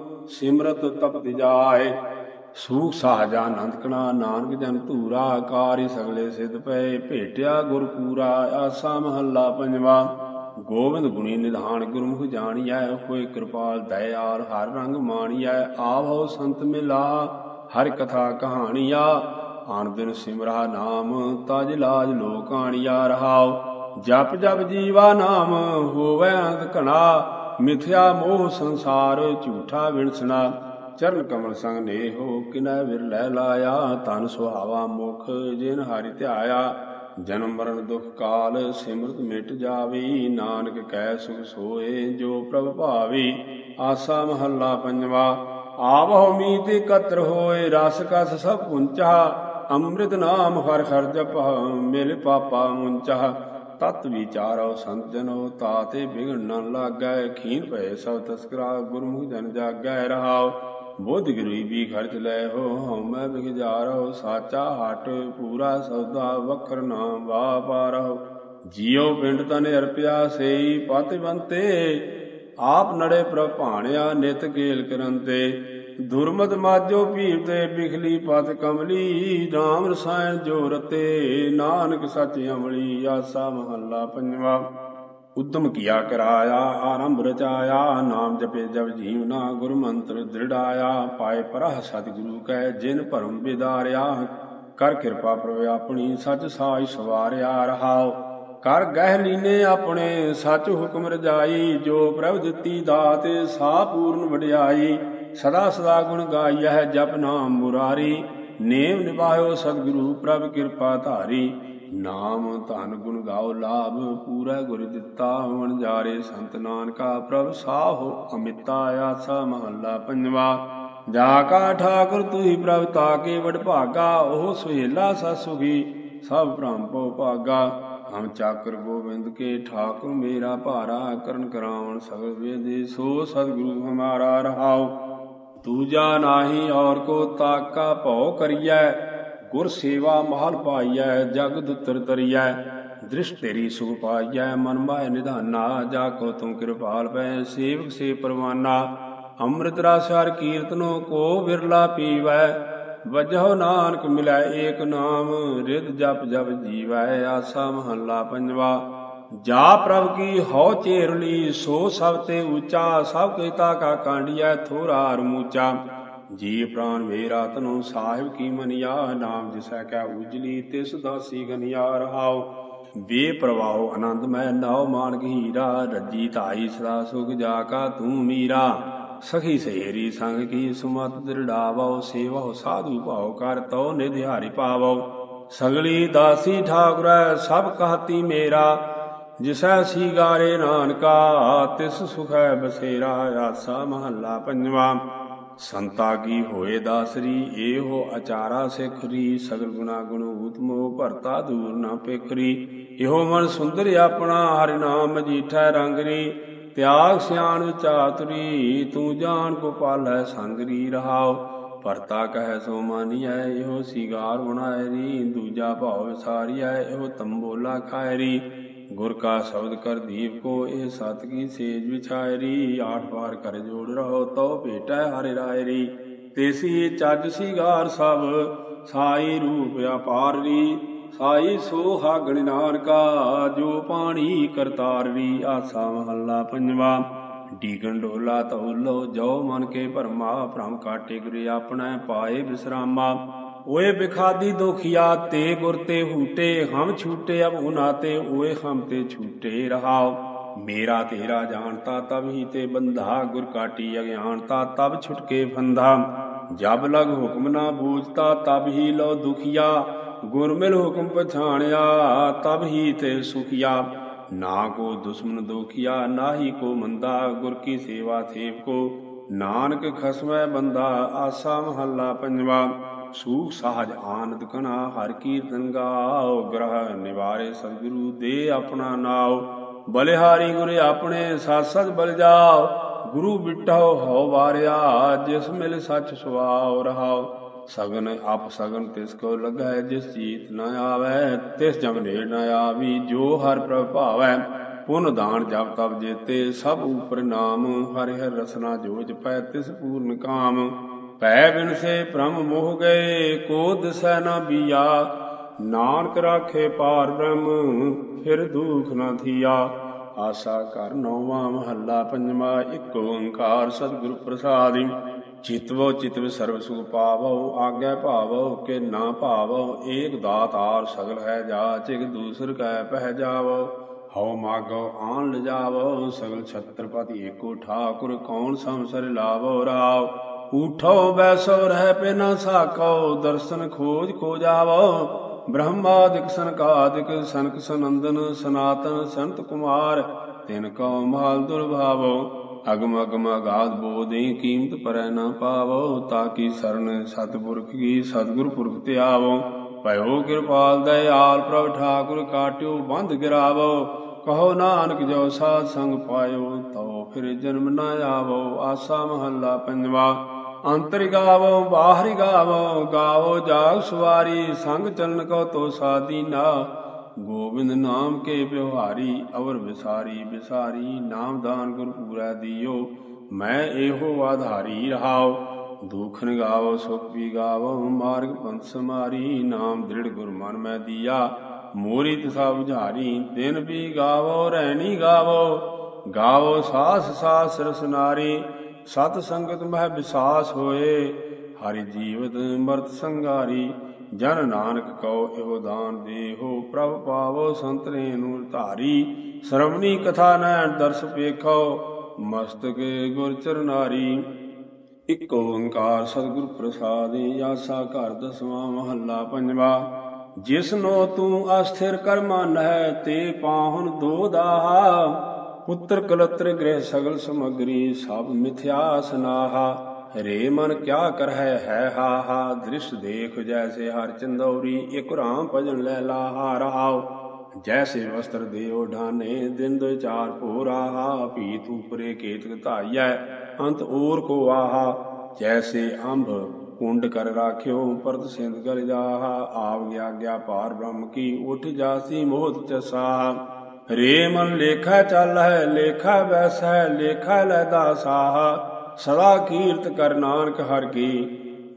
ਸਿਮਰਤ ਤਪਤਿ ਜਾਏ। ਸੂਖ ਸਾਜਾ ਆਨੰਦ ਕਣਾ ਨਾਨਕ ਜਨ ਧੂਰਾ, ਕਾਰਿ ਸਗਲੇ ਸਿਧ ਪਏ ਭੇਟਿਆ ਗੁਰ ਪੂਰਾ। ਆਸਾ ਮਹੱਲਾ ਪੰਜਵਾ। ਗੋਬਿੰਦ ਗੁਣੀ ਨਿਧਾਨ ਗੁਰਮੁਖ ਜਾਣੀਐ, ਹੋਏ ਕਿਰਪਾਲ ਦਇਆਲ ਹਰ ਰੰਗ ਮਾਣੀਐ। ਆਵੋ ਸੰਤ ਮਿਲਾ ਹਰਿ ਕਥਾ ਕਹਾਣੀਆ, ਆਨ ਦਿਨ ਸਿਮਰਾ ਨਾਮ ਤਜ ਲਾਜ ਲੋਕ ਆਣੀਆ ਰਹਾਉ। ਜਪ ਜਪ ਜੀਵਾ ਨਾਮ ਹੋਵੈ ਅੰਤ ਘਣਾ, ਮਿਥਿਆ ਮੋਹ ਸੰਸਾਰ ਝੂਠਾ ਵਿਣਸਣਾ। ਚਰਨ ਕਮਲ ਸੰਗ ਨੇਹੋ ਕਿਨੈ ਵਿਰਲੈ ਲਾਇਆ, ਤਨ ਸੁਹਾਵਾ ਮੁਖ ਜਿਨ ਹਰਿ ਧਿਆਇਆ। ਜਨਮ ਮਰਨ ਦੁਖ ਕਾਲ ਸਿਮਰਤ ਮਿਟ ਜਾਵੀ, ਨਾਨਕ ਕੈ ਸੁਖ ਸੋਏ ਜੋ ਪ੍ਰਭ ਭਾਵੀ। ਆਸਾ ਮਹੱਲਾ ਪੰਜਵਾ। ਆਵਹੁ ਮੀਤ ਇਕਤਰ ਹੋਏ ਰਸ ਕਸ ਸਭ ਪੁੰਚਾ, ਅੰਮ੍ਰਿਤ ਨਾਮ ਹਰਿ ਹਰਿ ਜਪਾ ਮਿਲ ਪਾਪਾ ਮੁੰਚਾ। ਤਤ ਵਿਚਾਰੋ ਸੰਤ ਜਨੋ ਤਾਤੇ ਬਿਗੜ ਨ ਲਾਗੈ, ਖੀਨ ਭਏ ਸਭ ਤਸਕਰਾ ਗੁਰਮੁਖ ਜਨ ਜਾਗੈ ਰਹਾਉ। ਬੁੱਧ ਗਰੀਬੀ ਖਰਚ ਲੈ ਹੋ ਹਉਮੈ ਬਿਗਜਾਰਹੁ, ਸਾਚਾ ਹਟ ਪੂਰਾ ਸੌਦਾ ਵਖਰ ਨਾਮ ਵਾਪਾਰਹੁ। ਜੀਉ ਪਿੰਡ ਤਨ ਅਰਪਿਆ ਸੇਈ ਪਤਿਵੰਤੇ, ਆਪ ਨੜੇ ਪ੍ਰਭ ਭਾਣਿਆ ਨਿਤ ਕੇਲ ਕਰੰਤੇ। ਦੁਰਮਤ ਮਾਜੋ ਪੀਰ ਤੇ ਬਿਖਲੀ ਪਤ ਕਮਲੀ, ਰਾਮ ਰਸਾਇਣ ਜੋ ਰਤੇ ਨਾਨਕ ਸਚ ਅਮਲੀ। ਆਸਾ ਮਹੱਲਾ ਪੰਜਵਾ। ਉਦਮ ਕੀਆ ਕਰਾਇਆ ਆਰੰਭ ਰਚਾਇਆ, ਨਾਮ ਜਪੇ ਜਪ ਜੀਵਨਾ ਗੁਰ ਮੰਤਰ ਦ੍ਰਿੜਾਇਆ। ਪਾਏ ਪਰਹ ਸਤਿਗੁਰੂ ਕੈ ਜਿਨ ਭਰਮ ਬਿਦਾਰਿਆ, ਕਰ ਕਿਰਪਾ ਪ੍ਰਭ ਆਪਣੀ ਸਚ ਸਾਜ ਸਵਾਰਿਆ ਰਹਾਉ। ਕਰ ਗਹਿ ਲੀਨੇ ਆਪਣੇ ਸਚ ਹੁਕਮ ਰਜਾਈ, ਜੋ ਪ੍ਰਭ ਦਿੱਤੀ ਦਾਤ ਸਾ ਪੂਰਨ ਵਡਿਆਈ। ਸਦਾ ਸਦਾ ਗੁਣ ਗਾਈਐ ਜਪ ਨਾਮ ਮੁਰਾਰੀ, ਨੇਮ ਨਿਭਾਇਓ ਸਤਿਗੁਰੂ ਪ੍ਰਭ ਕਿਰਪਾ ਧਾਰੀ। ਨਾਮ ਧਨ ਗੁਣ ਗਾਓ ਲਾਭ ਪੂਰਾ ਗੁਰ ਦਿੱਤਾ, ਵਣਜਾਰੇ ਸੰਤ ਨਾਨਕਾ ਪ੍ਰਭ ਸਾਹੋ ਅਮਿਤਾ। ਆਸਾ ਮਹੱਲਾ ਪੰਜਵਾ। ਜਾ ਕਾ ਠਾਕੁਰ ਤੁਹੀ ਪ੍ਰਭ ਤਾਕੇ ਵਡ ਭਾਗਾ, ਉਹ ਸੁਹੇਲਾ ਸਤ ਸੁਖੀ ਸਭ ਭ੍ਰਮ ਭਉ ਭਾਗਾ। ਹਮ ਚਾਕਰ ਗੋਬਿੰਦ ਕੇ ਠਾਕੁਰ ਮੇਰਾ ਭਾਰਾ, ਕਰਨ ਕਰਾਵਣ ਸਗਲ ਵੇਦੇ ਸੋ ਸਤਿਗੁਰੂ ਹਮਾਰਾ ਰਹਾਉ। ਦੂਜਾ ਨਾਹੀ ਔਰ ਕੋ ਤਾਕਾ ਭਉ ਕਰੀਐ, ਗੁਰ ਸੇਵਾ ਮਹਲ ਪਾਈਐ ਜਗ ਦੁਤਰ ਤਰੀਐ। ਦ੍ਰਿਸ਼ ਤੇਰੀ ਸੁਖ ਪਾਈਐ ਮਨ ਮਾਹਿ ਨਿਧਾਨਾ, ਜਾ ਕੋ ਤੁਮ ਕਿਰਪਾਲ ਪੈ ਸੇਵਕ ਸੇ ਪਰਵਾਨਾ। ਅੰਮ੍ਰਿਤ ਰਸ ਹਰਿ ਕੀਰਤਨੋ ਕੋ ਬਿਰਲਾ ਪੀਵੈ, ਵਜਹੁ ਨਾਨਕ ਮਿਲੈ ਏਕ ਨਾਮ ਰਿਦ ਜਪ ਜਪ ਜੀਵੈ। ਆਸਾ ਮਹੱਲਾ ਪੰਜਵਾ। ਜਾ ਪ੍ਰਭ ਕੀ ਹਉ ਚੇਰਲੀ ਸੋ ਸਭ ਤੇ ਉੱਚਾ, ਸਭ ਕੀਤਾ ਕਾ ਕਾਂਡੀਐ ਥੋਰਾ ਰਮੂਚਾ। ਜੀ ਪ੍ਰਾਨ ਮੇਰਾ ਤਨੋ ਸਾਹਿਬ ਕੀ ਮਨਿਆ, ਨਾਮ ਜਿਸੈ ਕੈ ਉਜਲੀ ਤਿਸ ਦਾਸੀ ਗਨਿਆ ਰਹਾਉ। ਵੇ ਪ੍ਰਵਾਹੋ ਆਨੰਦ ਮੈਂ ਨਾਉ ਮਾਨਕ ਹੀਰਾ, ਰੱਜੀ ਧਾਈ ਸਦਾ ਸੁਖ ਜਾ ਕਾ ਤੂੰ ਮੀਰਾ। ਸਖੀ ਸਹੇਰੀ ਸੰਗ ਕੀ ਸੁਮਤ ਦ੍ਰਿੜਾਵੋ, ਸੇਵਹੁ ਸਾਧੂ ਭਾਉ ਕਰ ਤਉ ਨਿਧਿ ਹਾਰੀ ਪਾਵੋ। ਸਗਲੀ ਦਾਸੀ ਠਾਕੁਰੈ ਸਭ ਕਹਤੀ ਮੇਰਾ, ਜਿਸੈ ਸੀਗਾਰੇ ਨਾਨਕਾ ਤਿਸ ਸੁਖੈ ਬਸੇਰਾ। ਆਸਾ ਮਹੱਲਾ ਪੰਜਵਾ। ਸੰਤਾ ਕੀ ਹੋਏ ਦਾਸਰੀ ਇਹੋ ਅਚਾਰਾ ਸਿਖਰੀ, ਸਗਲ ਗੁਣਾ ਗੁਣ ਊਤਮੋ ਭਰਤਾ ਦੂਰ ਨਾ ਪੇਖਰੀ। ਇਹੋ ਮਨ ਸੁੰਦਰ ਆਪਣਾ ਹਰਿ ਨਾਮ ਮਜੀਠੈ ਰੰਗਰੀ, ਤਿਆਗ ਸਿਆਣ ਚਾਤੁਰੀ, ਤੂੰ ਜਾਣ ਕੋ ਪਾਲੈ ਸੰਗਰੀ ਰਹਾਉ। ਭਰਤਾ ਕਹਿ ਸੋ ਮਾਨੀਐ, ਇਹੋ ਸਿਗਾਰ ਬਣਾਇਰੀ, ਦੂਜਾ ਭਾਉ ਵਿਸਾਰੀਐ, ਇਹੋ ਤੰਬੋਲਾ ਖਾਇਰੀ। ਗੁਰ ਕਾ ਸ਼ਬਦ ਕਰ ਦੀਪ ਕੋ, ਇਹ ਸਤ ਕੀ ਸੇਜ ਵਿਛਾਇਰੀ। ਆਠ ਵਾਰ ਕਰ ਜੋੜ ਰਹੋ, ਤਉ ਭੇਟੈ ਹਰਿ ਰਾਇਰੀ। ਤੇਸੀ ਚੱਜ ਸਿਗਾਰ ਸਭ, ਸਾਈ ਰੂਪ ਅਪਾਰੀ। ਸਾਈ ਸੋ ਹਾਗਣ ਨਾਨਕਾ, ਜੋ ਪਾਣੀ ਕਰਤਾਰੀ। ਆਸਾ ਮਹੱਲਾ ਪੰਜਵਾ। ਡੀਗਣ ਡੋਲਾ ਤਉਲੋ, ਜੋ ਮਨ ਕੇ ਭਰਮਾ। ਭ੍ਰਮ ਕਾਟੇ ਗੁਰੇ ਆਪਣੈ, ਪਾਏ ਵਿਸਰਾਮਾ। ਓਏ ਬਿਖਾਦੀ ਦੋਖੀਆ, ਤੇ ਗੁਰ ਤੇ ਹੂਟੇ। ਹਮ ਛੂਟੇ ਅਬ ਉਨਾਤੇ, ਓਏ ਹਮ ਤੇ ਛੂਟੇ ਰਹਾਉ। ਮੇਰਾ ਤੇਰਾ ਜਾਣਤਾ ਤਬ ਹੀ ਤੇ ਬੰਧਾ, ਗੁਰ ਕਾਟੀ ਅਗਿਆਨਤਾ ਤਬ ਛੁਟਕੇ ਫੰਧਾ। ਜਬ ਲਗ ਹੁਕਮ ਨਾ ਬੂਝਤਾ, ਤਬ ਹੀ ਲੋ ਦੁਖੀਆ। ਗੁਰ ਮਿਲ ਹੁਕਮ ਪਛਾਣਿਆ, ਤਬ ਹੀ ਤੇ ਸੁਖੀਆ। ਨਾ ਕੋ ਦੁਸ਼ਮਨ ਦੋਖੀਆ, ਨਾਹੀ ਕੋ ਮੰਦਾ। ਗੁਰ ਕੀ ਸੇਵਾ ਸੇਵ ਕੋ, ਨਾਨਕ ਖਸਮੈ ਬੰਦਾ। ਆਸਾ ਮਹੱਲਾ ਪੰਜਵਾ। ਸੂਖ ਸਾਜ ਆਨੰਦ ਕਣਾ, ਹਰਿ ਕੀਰਤਨ ਗਾਓ। ਗ੍ਰਹਿ ਨਿਵਾਰੇ ਸਤਿਗੁਰੂ, ਦੇ ਆਪਣਾ ਨਾਉ। ਬਲਿਹਾਰੀ ਗੁਰੇ ਆਪਣੇ, ਸਤਿ ਸਤਿ ਬਲ ਜਾਓ। ਗੁਰੂ ਬਿਟਹੁ ਹਉ ਵਾਰਿਆ, ਜਿਸ ਮਿਲ ਸੱਚ ਸੁਆਉ ਰਹਾਉ। ਸਗਨ ਅਪ ਸਗਨ ਤਿਸ ਕੋ ਲੱਗੈ, ਜਿਸ ਚੀਤ ਨ ਆਵੈ। ਤਿਸ ਜਮ ਨੇੜ ਨ ਆਵੀ, ਜੋ ਹਰਿ ਪ੍ਰਭ ਭਾਵੈ। ਪੁਨ ਦਾਨ ਜਪ ਤਪ ਜੇਤੇ, ਸਭ ਉਪਰ ਨਾਮ। ਹਰਿ ਹਰਿ ਰਸਨਾ ਜੋ ਜਪੈ, ਤਿਸ ਪੂਰਨ ਕਾਮ। ਭੈ ਬਿਨ ਸੇ ਭ੍ਰਮ ਮੋਹ ਗਏ, ਕੋ ਦਿਸੈ ਨ ਬੀਆ। ਨਾਨਕ ਰਾਖੇ ਪਾਰ ਬ੍ਰਹਮ, ਫਿਰ ਦੁਖ ਨ ਥੀਆ। ਆਸਾ ਘਰ ਨੌਵਾਂ। ਮਹੱਲਾ ਪੰਜਵਾ। ਇੱਕ ਓੰਕਾਰ ਸਤਿਗੁਰ ਪ੍ਰਸਾਦਿ। ਚਿਤਵੋ ਚਿਤਵ ਸਰਬ ਸੁਖ ਪਾਵੋ, ਆਗੈ ਭਾਵੋ ਕਿ ਨਾ ਭਾਵੋ। ਏਕ ਦਾਤਾਰ ਸਗਲ ਹੈ ਜਾਚ, ਇਕ ਦੂਸਰ ਕੈ ਪਹਿ ਜਾਵੋ। ਹਉ ਮਾਗੋ ਆਨ ਲਿਜਾਵੋ, ਸਗਲ ਛਤਰਪਤੀ ਏਕੋ ਠਾਕੁਰ। ਕੌਣ ਸੰਸਰ ਲਾਵੋ ਰਾਵ। ਊਠੋ ਬੈਸੋ ਰਹਿ ਪੇ ਨ ਸਾਕੋ, ਦਰਸ਼ਨ ਖੋਜ ਖੋ ਜਾਵੋ। ਬ੍ਰਹਮਾਦਿਕ ਸਨਕਾਦਿਕ, ਸਨਕ ਸਨੰਦਨ ਸਨਾਤਨ ਸੰਤ ਕੁਮਾਰ। ਤਿਨ ਕਉ ਮਾਲ ਦੁਰਭਾਵੋ, ਅਗਮ ਅਗਮ ਅਗਾਧ ਬੋਧਿ। ਕੀਮਤ ਪਰੈ ਨ ਪਾਵੋ, ਤਾਕੀ ਸਰਣ ਸਤਿਪੁਰਖ ਕੀ। ਸਤਿਗੁਰ ਪੁਰਖ ਧਿਆਵੋ, ਭਇਓ ਕਿਰਪਾਲ ਦਇਆਲ। ਪ੍ਰਭ ਠਾਕੁਰ ਕਾਟਿਓ ਬੰਧ ਗਿਰਾਵੋ। ਕਹੋ ਨਾਨਕ ਜੋ ਸਾਧ ਸੰਗ ਪਾਇਓ, ਤਉ ਫਿਰ ਜਨਮ ਨ ਆਵੋ। ਆਸਾ ਮਹੱਲਾ ਪੰਜਵਾ। ਅੰਤਰਿ ਗਾਵੋ ਬਾਹਰਿ ਗਾਵੋ, ਗਾਵੋ ਜਾਗ ਸਵਾਰੀ। ਸੰਗ ਚਲਨ ਕੋ ਤੋ ਸਾਧੀਨਾ, ਗੋਬਿੰਦ ਨਾਮ ਕੇ ਬਿਵਹਾਰੀ। ਅਵਰ ਵਿਸਾਰੀ ਬਿਸਾਰੀ, ਨਾਮ ਦਾਨ ਗੁਰ ਪੂਰੈ ਦੀਓ। ਮੈਂ ਇਹੋ ਆਧਾਰੀ ਰਹਾਉ। ਦੂਖਨ ਗਾਵੋ ਸੁਖ ਵੀ ਗਾਵੋ, ਮਾਰਗ ਪੰਥ ਸਮਾਰੀ। ਨਾਮ ਦ੍ਰਿੜ ਗੁਰ ਮਨ ਮੈਂ ਦੀਆ, ਮੋਰੀ ਤਿਸਾ ਬੁਝਾਰੀ। ਦਿਨ ਵੀ ਗਾਵੋ ਰਹਿਣੀ ਗਾਵੋ, ਗਾਵੋ ਸਾਸ ਸਾਸ ਰਸਨਾਰੀ। ਸਤ ਸੰਗਤ ਮਹਿ ਵਿਸਾਸ ਹੋਏ, ਹਰਿ ਜੀਵਤ ਮਰਤ ਸੰਗਾਰੀ। ਜਨ ਨਾਨਕ ਕਉ ਇਹੋ ਦਾਨ ਦੇਹੋ, ਪ੍ਰਭ ਪਾਵੋ ਸੰਤ ਰੇਨੁ ਧਾਰੀ। ਸ਼ਰਵਣੀ ਕਥਾ ਨੈਣ ਦਰਸ ਪੇਖੋ, ਮਸਤਕ ਗੁਰ ਚਰਨਾਰੀ। ਇਕ ਓੰਕਾਰ ਸਤਿਗੁਰ ਪ੍ਰਸਾਦਿ। ਆਸਾ ਘਰ ਦਸਵਾਂ। ਮਹੱਲਾ ਪੰਜਵਾ। ਜਿਸਨੋ ਤੂੰ ਅਸਥਿਰ ਕਰ ਮਨ ਹੈ, ਤੇ ਪਾਹੁਨ ਦੋ ਦਾਹਾ। ਪੁੱਤਰ ਕਲਤਰ ਗ੍ਰਹਿ ਸਗਲ ਸਮਗਰੀ, ਸਭ ਮਿਥਿਆ ਸਨਾਹਾ। ਰੇ ਮਨ ਕਿਆ ਕਰਹਿ ਹੈ ਹਾਹਾ, ਦ੍ਰਿਸ਼ ਦੇਖ ਜੈਸੇ ਹਰ ਚੰਦੌਰੀ। ਇਕ ਰਾਮ ਭਜਨ ਲੈ ਲਾਹਾ ਰਹਾਉ, ਜੈਸੇ ਵਸਤਰ ਦੇਉ ਢਾਨੇ। ਦਿਨ ਦੁਇ ਚਾਰ ਭੋਰ ਆਹਾ, ਭੀਤ ਉਪਰੇ ਕੇਤਕ ਧਾਈਐ। ਅੰਤ ਓਰ ਕੋ ਆਹਾ, ਜੈਸੇ ਅੰਭ ਕੁੰਡ ਕਰ ਰਾਖਿਓ। ਪਰਤ ਸਿੰਧ ਗਲ ਜਾਹਾ, ਆਪ ਗਿਆ ਗਿਆ ਪਾਰ ਬ੍ਰਹਮ ਕੀ। ਉਠ ਜਾਸੀ ਮੋਹਤ ਚਸਾਹਾ। ਰੇ ਮਨ ਲੇਖਾ ਚੱਲ ਹੈ, ਲੇਖਾ ਬੈਸ ਹੈ, ਲੇਖਾ ਲੈ ਦਾਸਾਹਾ। ਸਦਾ ਕੀਰਤ ਕਰ ਨਾਨਕ ਹਰਿ ਕੀ,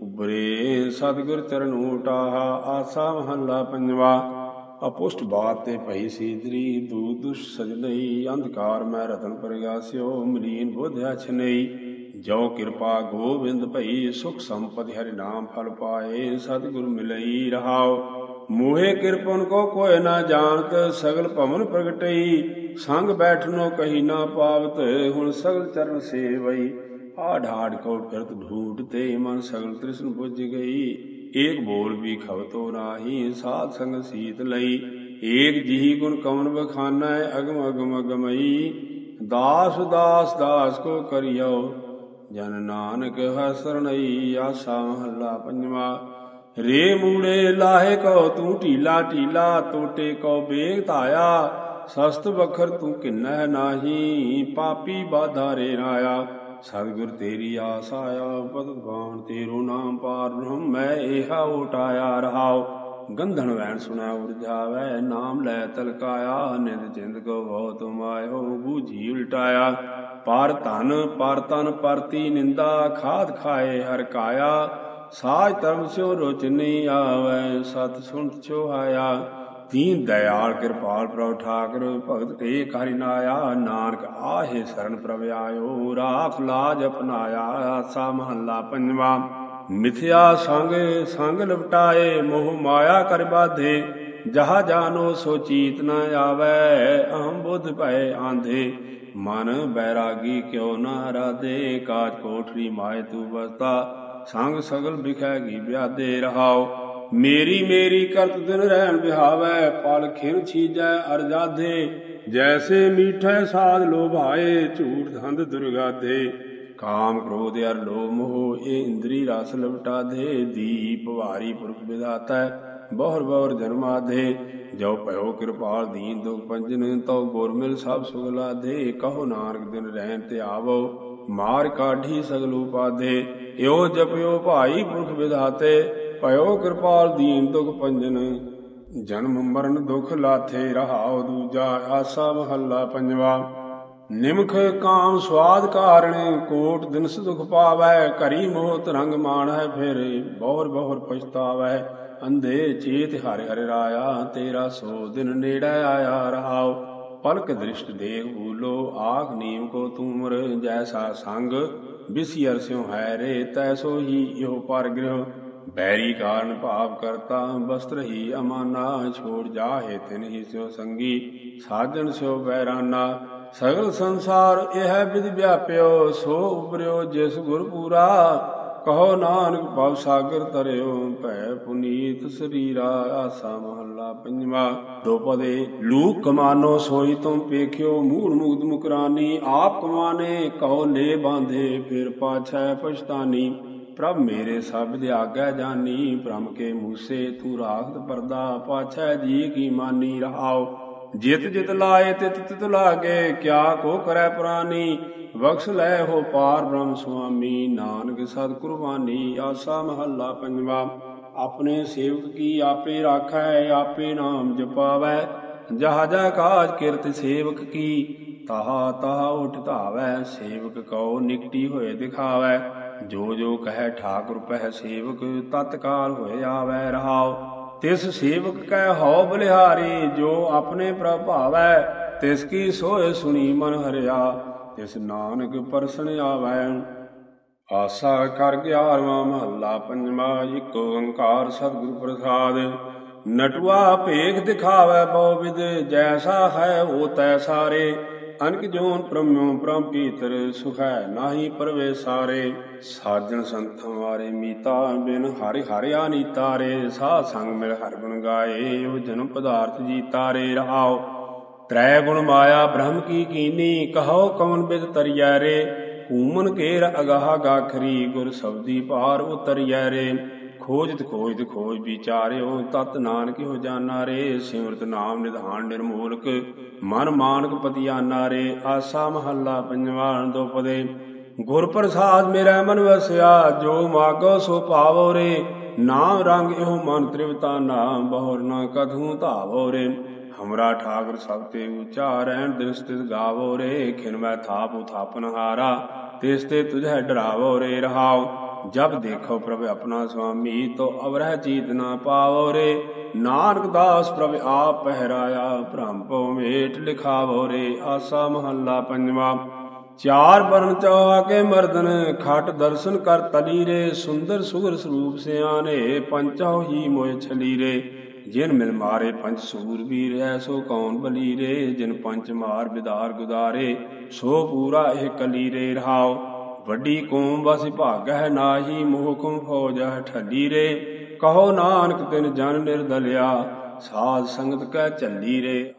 ਉਬਰੇ ਸਤਿਗੁਰ ਚਰਨ ਊਟਾਹਾ। ਆਸਾ ਮਹੱਲਾ ਪੰਜਵਾ। ਅਪੁਸ਼ਟ ਬਾਤ ਤੇ ਭਈ ਸੀਦਰੀ, ਦੂਤ ਦੁਸ਼ ਸਜਨਈ। ਅੰਧਕਾਰ ਮੈਂ ਰਤਨ ਪ੍ਰਗਾਸਿਓ, ਮਲੀਨ ਬੁੱਧ ਅਛਨਈ। ਜੋ ਕਿਰਪਾ ਗੋਬਿੰਦ ਭਈ, ਸੁਖ ਸੰਪਤਿ ਹਰਿ ਨਾਮ ਫਲ ਪਾਏ। ਸਤਿਗੁਰ ਮਿਲਈ ਰਹਾਉ, ਮੋਹਿ ਕਿਰਪਨ ਕੋ ਕੋਇ ਨਾ ਜਾਣਤ। ਸਗਲ ਭਵਨ ਪ੍ਰਗਟਈ, ਸੰਗ ਬੈਠਨੋ ਕਹੀ ਨਾ ਪਾਵਤ। ਹੁਣ ਸਗਲ ਚਰਨ ਸੇਵਈ, ਆਢ ਆਢ ਕਉ ਫਿਰਤ ਢੂਟ ਤੇ। ਮਨ ਸਗਲ ਤ੍ਰਿਸ਼ਨ ਬੁਝ ਗਈ, ਏਕ ਬੋਲ ਵੀ ਖਵਤੋ ਨਾਹੀ। ਸਾਧ ਸੰਗ ਸੀਤ ਲਈ, ਏਕ ਜਿਹੀ ਗੁਣ ਕਵਨ ਬਖਾਨੈ। ਅਗਮ ਅਗਮ ਅਗਮਈ, ਦਾਸ ਦਾਸ ਦਾਸ ਕੋ ਕਰਿਓ। ਜਨ ਨਾਨਕ ਹਰਿ ਸਰਣਈ। ਆਸਾ ਮਹੱਲਾ ਪੰਜਵਾ। ਰੇ ਮੂੜੇ ਲਾਹੇ ਕਉ ਤੂੰ ਢੀਲਾ ਢੀਲਾ, ਟੋਟੇ ਕਉ ਬੇਗ ਧਾਇਆ। ਸਸਤ ਬਖਰ ਤੂੰ ਕਿੰਨੈ ਨਾਹੀ, ਪਾਪੀ ਬਾਧਾ ਰੇ ਰਾਇਆ। ਸਤਿਗੁਰ ਤੇਰੀ ਆਸ ਆਇਆ, ਪਤਿਤ ਪਾਵਨ ਤੇਰੋ ਨਾਮ, ਪਾਰ ਬ੍ਰਹਮ ਮੈਂ ਏਹਾ ਓਟਾਇਆ ਰਹਾਉ। ਗੰਧਨ ਵੈਣ ਸੁਣੈ ਉਰਝਾਵੈ, ਨਾਮ ਲੈ ਤਲਕਾਇਆ। ਨਿੰਦ ਚਿੰਦ ਕੋ ਬਹੁ ਤੁਮ ਆਇਓ, ਬੂਝੀ ਉਲਟਾਇਆ। ਪਰ ਧਨ ਪਰ ਤਨ ਪਰਤੀ ਨਿੰਦਾ, ਖਾਦ ਖਾਏ ਹਰ ਕਾਇਆ। ਸਾਜ ਧਰਮ ਸਿਓ ਰੁਚ ਨਹੀਂ ਆਵੈ, ਸਤ ਸੁਣਤ ਛੁਹਾਇਆ। ਦੀਨ ਦਇਆਲ ਕਿਰਪਾਲ ਪ੍ਰਭ ਠਾਕੁਰ, ਭਗਤ ਟੇਕ ਹਰਿ ਨਾਇਆ। ਨਾਨਕ ਆਹੇ ਸਰਨ ਪ੍ਰਭ ਆਇਓ, ਰਾਖ ਲਾਜ ਅਪਨਾਇਆ। ਆਸਾ ਮਹੱਲਾ ਪੰਜਵਾ। ਮਿਥਿਆ ਸੰਗ ਸੰਗ ਲਪਟਾਏ, ਮੋਹ ਮਾਇਆ ਕਰ ਬਾਧੇ। ਜਹਾ ਜਾਨੋ ਸੋ ਚੀਤ ਨ ਆਵੈ, ਅਹੰ ਬੁੱਧ ਭਏ ਆਂਧੇ। ਮਨ ਬੈਰਾਗੀ ਕਿਉ ਨ ਰਾਧੇ, ਕਾਜ ਕੋਠਰੀ ਮਾਏ ਤੂ ਬਸਤਾ। ਸੰਗ ਸਗਲ ਬਿਖੈ ਗੀ ਵਿਆਦੇ ਰਹਾਉ। ਮੇਰੀ ਮੇਰੀ ਕਰਤ ਦਿਨ ਰਹਿਣ ਬਿਹਾਵੈ, ਪਲ ਖਿਨ ਛੀਜੈ ਅਰਜਾਧੇ। ਜੈਸੇ ਮੀਠੈ ਸਾਧ ਲੋਭਾਏ, ਝੂਠ ਧੰਦ ਦੁਰਗਾਧੇ। ਕਾਮ ਕ੍ਰੋਧ ਅਰ ਲੋਭ ਮੋਹ, ਇਹ ਇੰਦਰੀ ਰਸ ਲਪਟਾਧੇ। ਦੀਪ ਭਾਰੀ ਪੁਰਖ ਵਿਧਾਤੈ, ਬਹੁਰ ਬਹੁਰ ਜਨਮਾਧੇ। ਜੋ ਭਇਓ ਕਿਰਪਾਲ ਦੀਨ ਦੁਖ ਪੰਜਨ, ਤਉ ਗੁਰ ਮਿਲ ਸਭ ਸੁਖ ਲਾਧੇ। ਕਹੋ ਨਾਨਕ ਦਿਨ ਰਹਿਣ ਤੇ ਆਵੋ, ਮਾਰ ਕਾਢੀ ਸਗਲ ਉਪਾਧੇ। ਇਉ ਜਪਿਓ ਭਾਈ ਪੁਰਖ ਵਿਧਾਤੇ, ਭਇਓ ਕਿਰਪਾਲ ਦੀਨ ਦੁਖ ਪੰਜਨ। ਜਨਮ ਮਰਨ ਦੁਖ ਲਾਥੇ ਰਹਾਉ ਦੂਜਾ। ਆਸਾ ਮਹੱਲਾ ਪੰਜਵਾ। ਨਿਮਖ ਕਾਮ ਸਵਾਦ ਕਾਰਣ, ਕੋਟ ਦਿਨਸ ਦੁਖ ਪਾਵੈ। ਘਰੀ ਮੋਹ ਤਰੰਗ ਮਾਣੈ ਫਿਰੇ, ਬਹੁਰ ਬਹੁਰ ਪਛਤਾਵੈ। ਅੰਧੇ ਚੇਤ ਹਰਿ ਹਰਿ ਰਾਇਆ, ਤੇਰਾ ਸੋ ਦਿਨ ਨੇੜੇ ਆਇਆ ਰਹਾਉ। ਪਲਕ ਦ੍ਰਿਸ਼ਟ ਦੇਖ ਭੂਲੋ, ਆਖ ਨੀਮ ਕੋ ਤੂਮਰ। ਜੈਸਾ ਸੰਗ ਬਿਸਿਅਰ ਸਿਉ ਹੈ ਰੇ, ਤੈਸੋ ਹੀ ਇਹੋ ਪਰ ਗ੍ਰਹਿ। ਬੈਰੀ ਕਾਰਨ ਭਾਵ ਕਰਤਾ, ਬਸਤਰ ਹੀ ਅਮਾਨਾ। ਛੋੜ ਜਾਹੇ ਤਿਨ ਹੀ ਸਿਉ ਸੰਗੀ, ਸਾਜਣ ਸਿਉ ਬੈਰਾਨਾ। ਸਗਲ ਸੰਸਾਰ ਇਹ ਵਿਧ ਵਿਆਪਿਓ, ਸੋ ਉਬਰਿਓ ਜਿਸ ਗੁਰ ਪੂਰਾ। ਕਹੋ ਨਾਨਕ ਭਵ ਸਾਗਰ ਤਰਿਓ, ਭੈ ਪੁਨੀਤ ਸਰੀਰਾ। ਆਸਾ ਮਹੱਲਾ ਪੰਜਵਾ। ਦੋਪਦੇ ਲੂਕ ਕਮਾਨੋ ਸੋਈ ਤੁਮ ਪੇਖਿਓ, ਮੂੜ ਮੁਗਧ ਮੁਕਰਾਨੀ। ਆਪ ਕਮਾਨੇ ਕਹੋ ਲੈ ਬਾਂਧੇ, ਫਿਰ ਪਾਛੈ ਪਛਤਾਨੀ। ਪ੍ਰਭ ਮੇਰੇ ਸਬਦ ਆਗੈ ਜਾਨੀ, ਭ੍ਰਮ ਕੇ ਮੂਸੇ ਤੂੰ ਰਾਖਤ ਪਰਦਾ। ਪਾਛੈ ਜੀ ਕੀ ਮਾਨੀ ਰਹਾਉ। ਜਿਤ ਜਿਤ ਲਾਏ ਤਿਤ ਤਿਤ ਲਾਗੇ, ਕਿਆ ਕੋ ਕਰੈ ਪੁਰਾਨੀ। ਬਖਸ਼ ਲੈ ਹੋ ਪਾਰ ਬ੍ਰਹਮ ਸੁਆਮੀ, ਨਾਨਕ ਸਤ ਕੁਰਬਾਨੀ। ਆਸਾ ਮਹੱਲਾ ਪੰਜਵਾ। ਆਪਣੇ ਸੇਵਕ ਕੀ ਆਪੇ ਰਾਖੈ, ਆਪੇ ਨਾਮ ਜਪਾਵੈ। ਜਹਾ ਜਾ ਕਾਜ ਕਿਰਤ ਸੇਵਕ ਕੀ, ਤਹਾ ਤਹਾ ਉਠ ਧਾਵੈ। ਸੇਵਕ ਕਉ ਨਿਕਟੀ ਹੋਏ ਦਿਖਾਵੈ, ਜੋ ਜੋ ਕਹੈ ਠਾਕੁਰ ਪਹਿ ਸੇਵਕ। ਤਤਕਾਲ ਹੋਏ ਆਵੈ ਰਹਾਉ। ਤਿਸ ਸੇਵਕ ਕੈ ਹਉ ਬਲਿਹਾਰੀ, ਜੋ ਆਪਣੇ ਪ੍ਰਭ ਭਾਵੈ। ਤਿਸ ਕੀ ਸੋਏ ਸੁਣੀ ਮਨ ਹਰਿਆ, ਤਿਸ ਨਾਨਕ ਪਰਸਨ ਆਵੈ। ਆਸਾ ਕਰ 11ਵਾਂ ਮਹੱਲਾ ਪੰਜਵਾ। ਇਕ ਓੰਕਾਰ ਸਤਿਗੁਰ ਪ੍ਰਸਾਦ। ਨਟੁਆ ਭੇਖ ਦਿਖਾਵੈ ਬਹੁ ਵਿਧ, ਜੈਸਾ ਹੈ ਉਹ ਤੈ ਸਾਰੇ। ਅਨਕ ਜੋਨ ਪ੍ਰਮਿਉ ਪ੍ਰਮ ਪੀਤਰ, ਸੁਖੈ ਨਾਹੀ ਪਰਵੇ ਸਾਰੇ। ਸਾਜਣ ਸੰਤਾਂ ਵਾਰੇ ਮੀਤਾ, ਬਿਨ ਹਰਿ ਹਰਿਆ ਨੀਤਾ ਰੇ। ਸਾਧ ਸੰਗ ਮਿਲ ਹਰਿ ਗੁਣ ਗਾਏ, ਉਹ ਜਨਮ ਪਦਾਰਥ ਜੀਤਾ ਰੇ ਰਹਾਉ। ਤ੍ਰੈ ਗੁਣ ਮਾਇਆ ਬ੍ਰਹਮ ਕੀ ਕੀਨੀ, ਕਹੋ ਕਵਨ ਬਿਦ ਤਰੀਐ ਰੇ। ਕੂਮਨ ਕੇਰ ਅਗਾਹ ਗਾਖਰੀ, ਗੁਰ ਸਬਦੀ ਭਾਰ ਉਤਰੀਐ ਰੇ। ਖੋਜਤ ਖੋਜਤ ਖੋਜ ਵਿਚਾਰਿਓ, ਤਤ ਨਾਨਕ ਹੋ ਜਾਨਾ ਰੇ। ਸਿਮਰਤ ਨਾਮ ਨਿਧਾਨ ਨਿਰਮੂਲਕ, ਮਨ ਮਾਨਕ ਪਤਿਆਨਾ ਰੇ। ਆਸਾ ਮਹੱਲਾ ਪੰਜਵਾ। ਦੋਪਦੇ ਗੁਰ ਪ੍ਰਸਾਦ ਮੇਰਾ ਮਨ ਵਸਿਆ, ਜੋ ਮਾਗੋ ਸੋ ਪਾਵੋ ਰੇ। ਨਾਮ ਰੰਗ ਇਹੋ ਮਨ ਤ੍ਰਿਵਤਾਨਾ, ਬਹੁਰ ਨਾ ਕਧੂ ਧਾਵੋ ਰੇ। ਹਮਰਾ ਠਾਕੁਰ ਸਭ ਤੇ ਉੱਚਾ, ਰਹਿਣ ਦਿਨ ਸਥਿਤ ਗਾਵੋ ਰੇ। ਖਿਨ ਮੈਂ ਥਾਪ ਉਥਾਪਨ ਹਾਰਾ, ਤਿਸ ਤੇ ਤੁਝੈ ਡਰਾਵੋ ਰੇ ਰਹਾਉ। ਜਬ ਦੇਖੋ ਪ੍ਰਭ ਆਪਣਾ ਸੁਆਮੀ, ਤੋ ਅਵਰਹਿ ਚੀਤ ਨਾ ਪਾਵੋ ਰੇ। ਨਾਨਕ ਦਾਸ ਪ੍ਰਭ ਆਪ ਪਹਿਰਾਇਆ, ਭ੍ਰਮ ਭਉ ਮੇਟ ਲਿਖਾਵੋ ਰੇ। ਆਸਾ ਮਹੱਲਾ ਪੰਜਵਾ। ਚਾਰ ਬਰਨ ਚੌਹਾ ਕੇ ਮਰਦਨ, ਖਟ ਦਰਸ਼ਨ ਕਰ ਤਲੀ ਰੇ। ਸੁੰਦਰ ਸੁਗਰ ਸਰੂਪ ਸਿਆਣੇ, ਪੰਚਹੁ ਹੀ ਮੋਇ ਛਲੀ ਰੇ। ਜਿਨ ਮਿਲ ਮਾਰੇ ਪੰਚ ਸੂਰਬੀਰ, ਐਸੋ ਕੌਣ ਬਲੀ ਰੇ। ਜਿਨ ਪੰਚ ਮਾਰ ਬਿਦਾਰ ਗੁਦਾਰੇ, ਸੋ ਪੂਰਾ ਇਹ ਕਲੀ ਰੇ ਰਹਾਉ। ਵੱਡੀ ਕੌਮ ਵਸ ਭਾਗਹਿ ਨਾਹੀ, ਮੋਹ ਕੁਮ ਫੌਜਹਿ ਠੱਲੀ ਰੇ। ਕਹੋ ਨਾਨਕ ਤਿਨ ਜਨ ਨਿਰਦਲਿਆ, ਸਾਧ ਸੰਗਤ ਕੈ ਝੱਲੀ ਰੇ।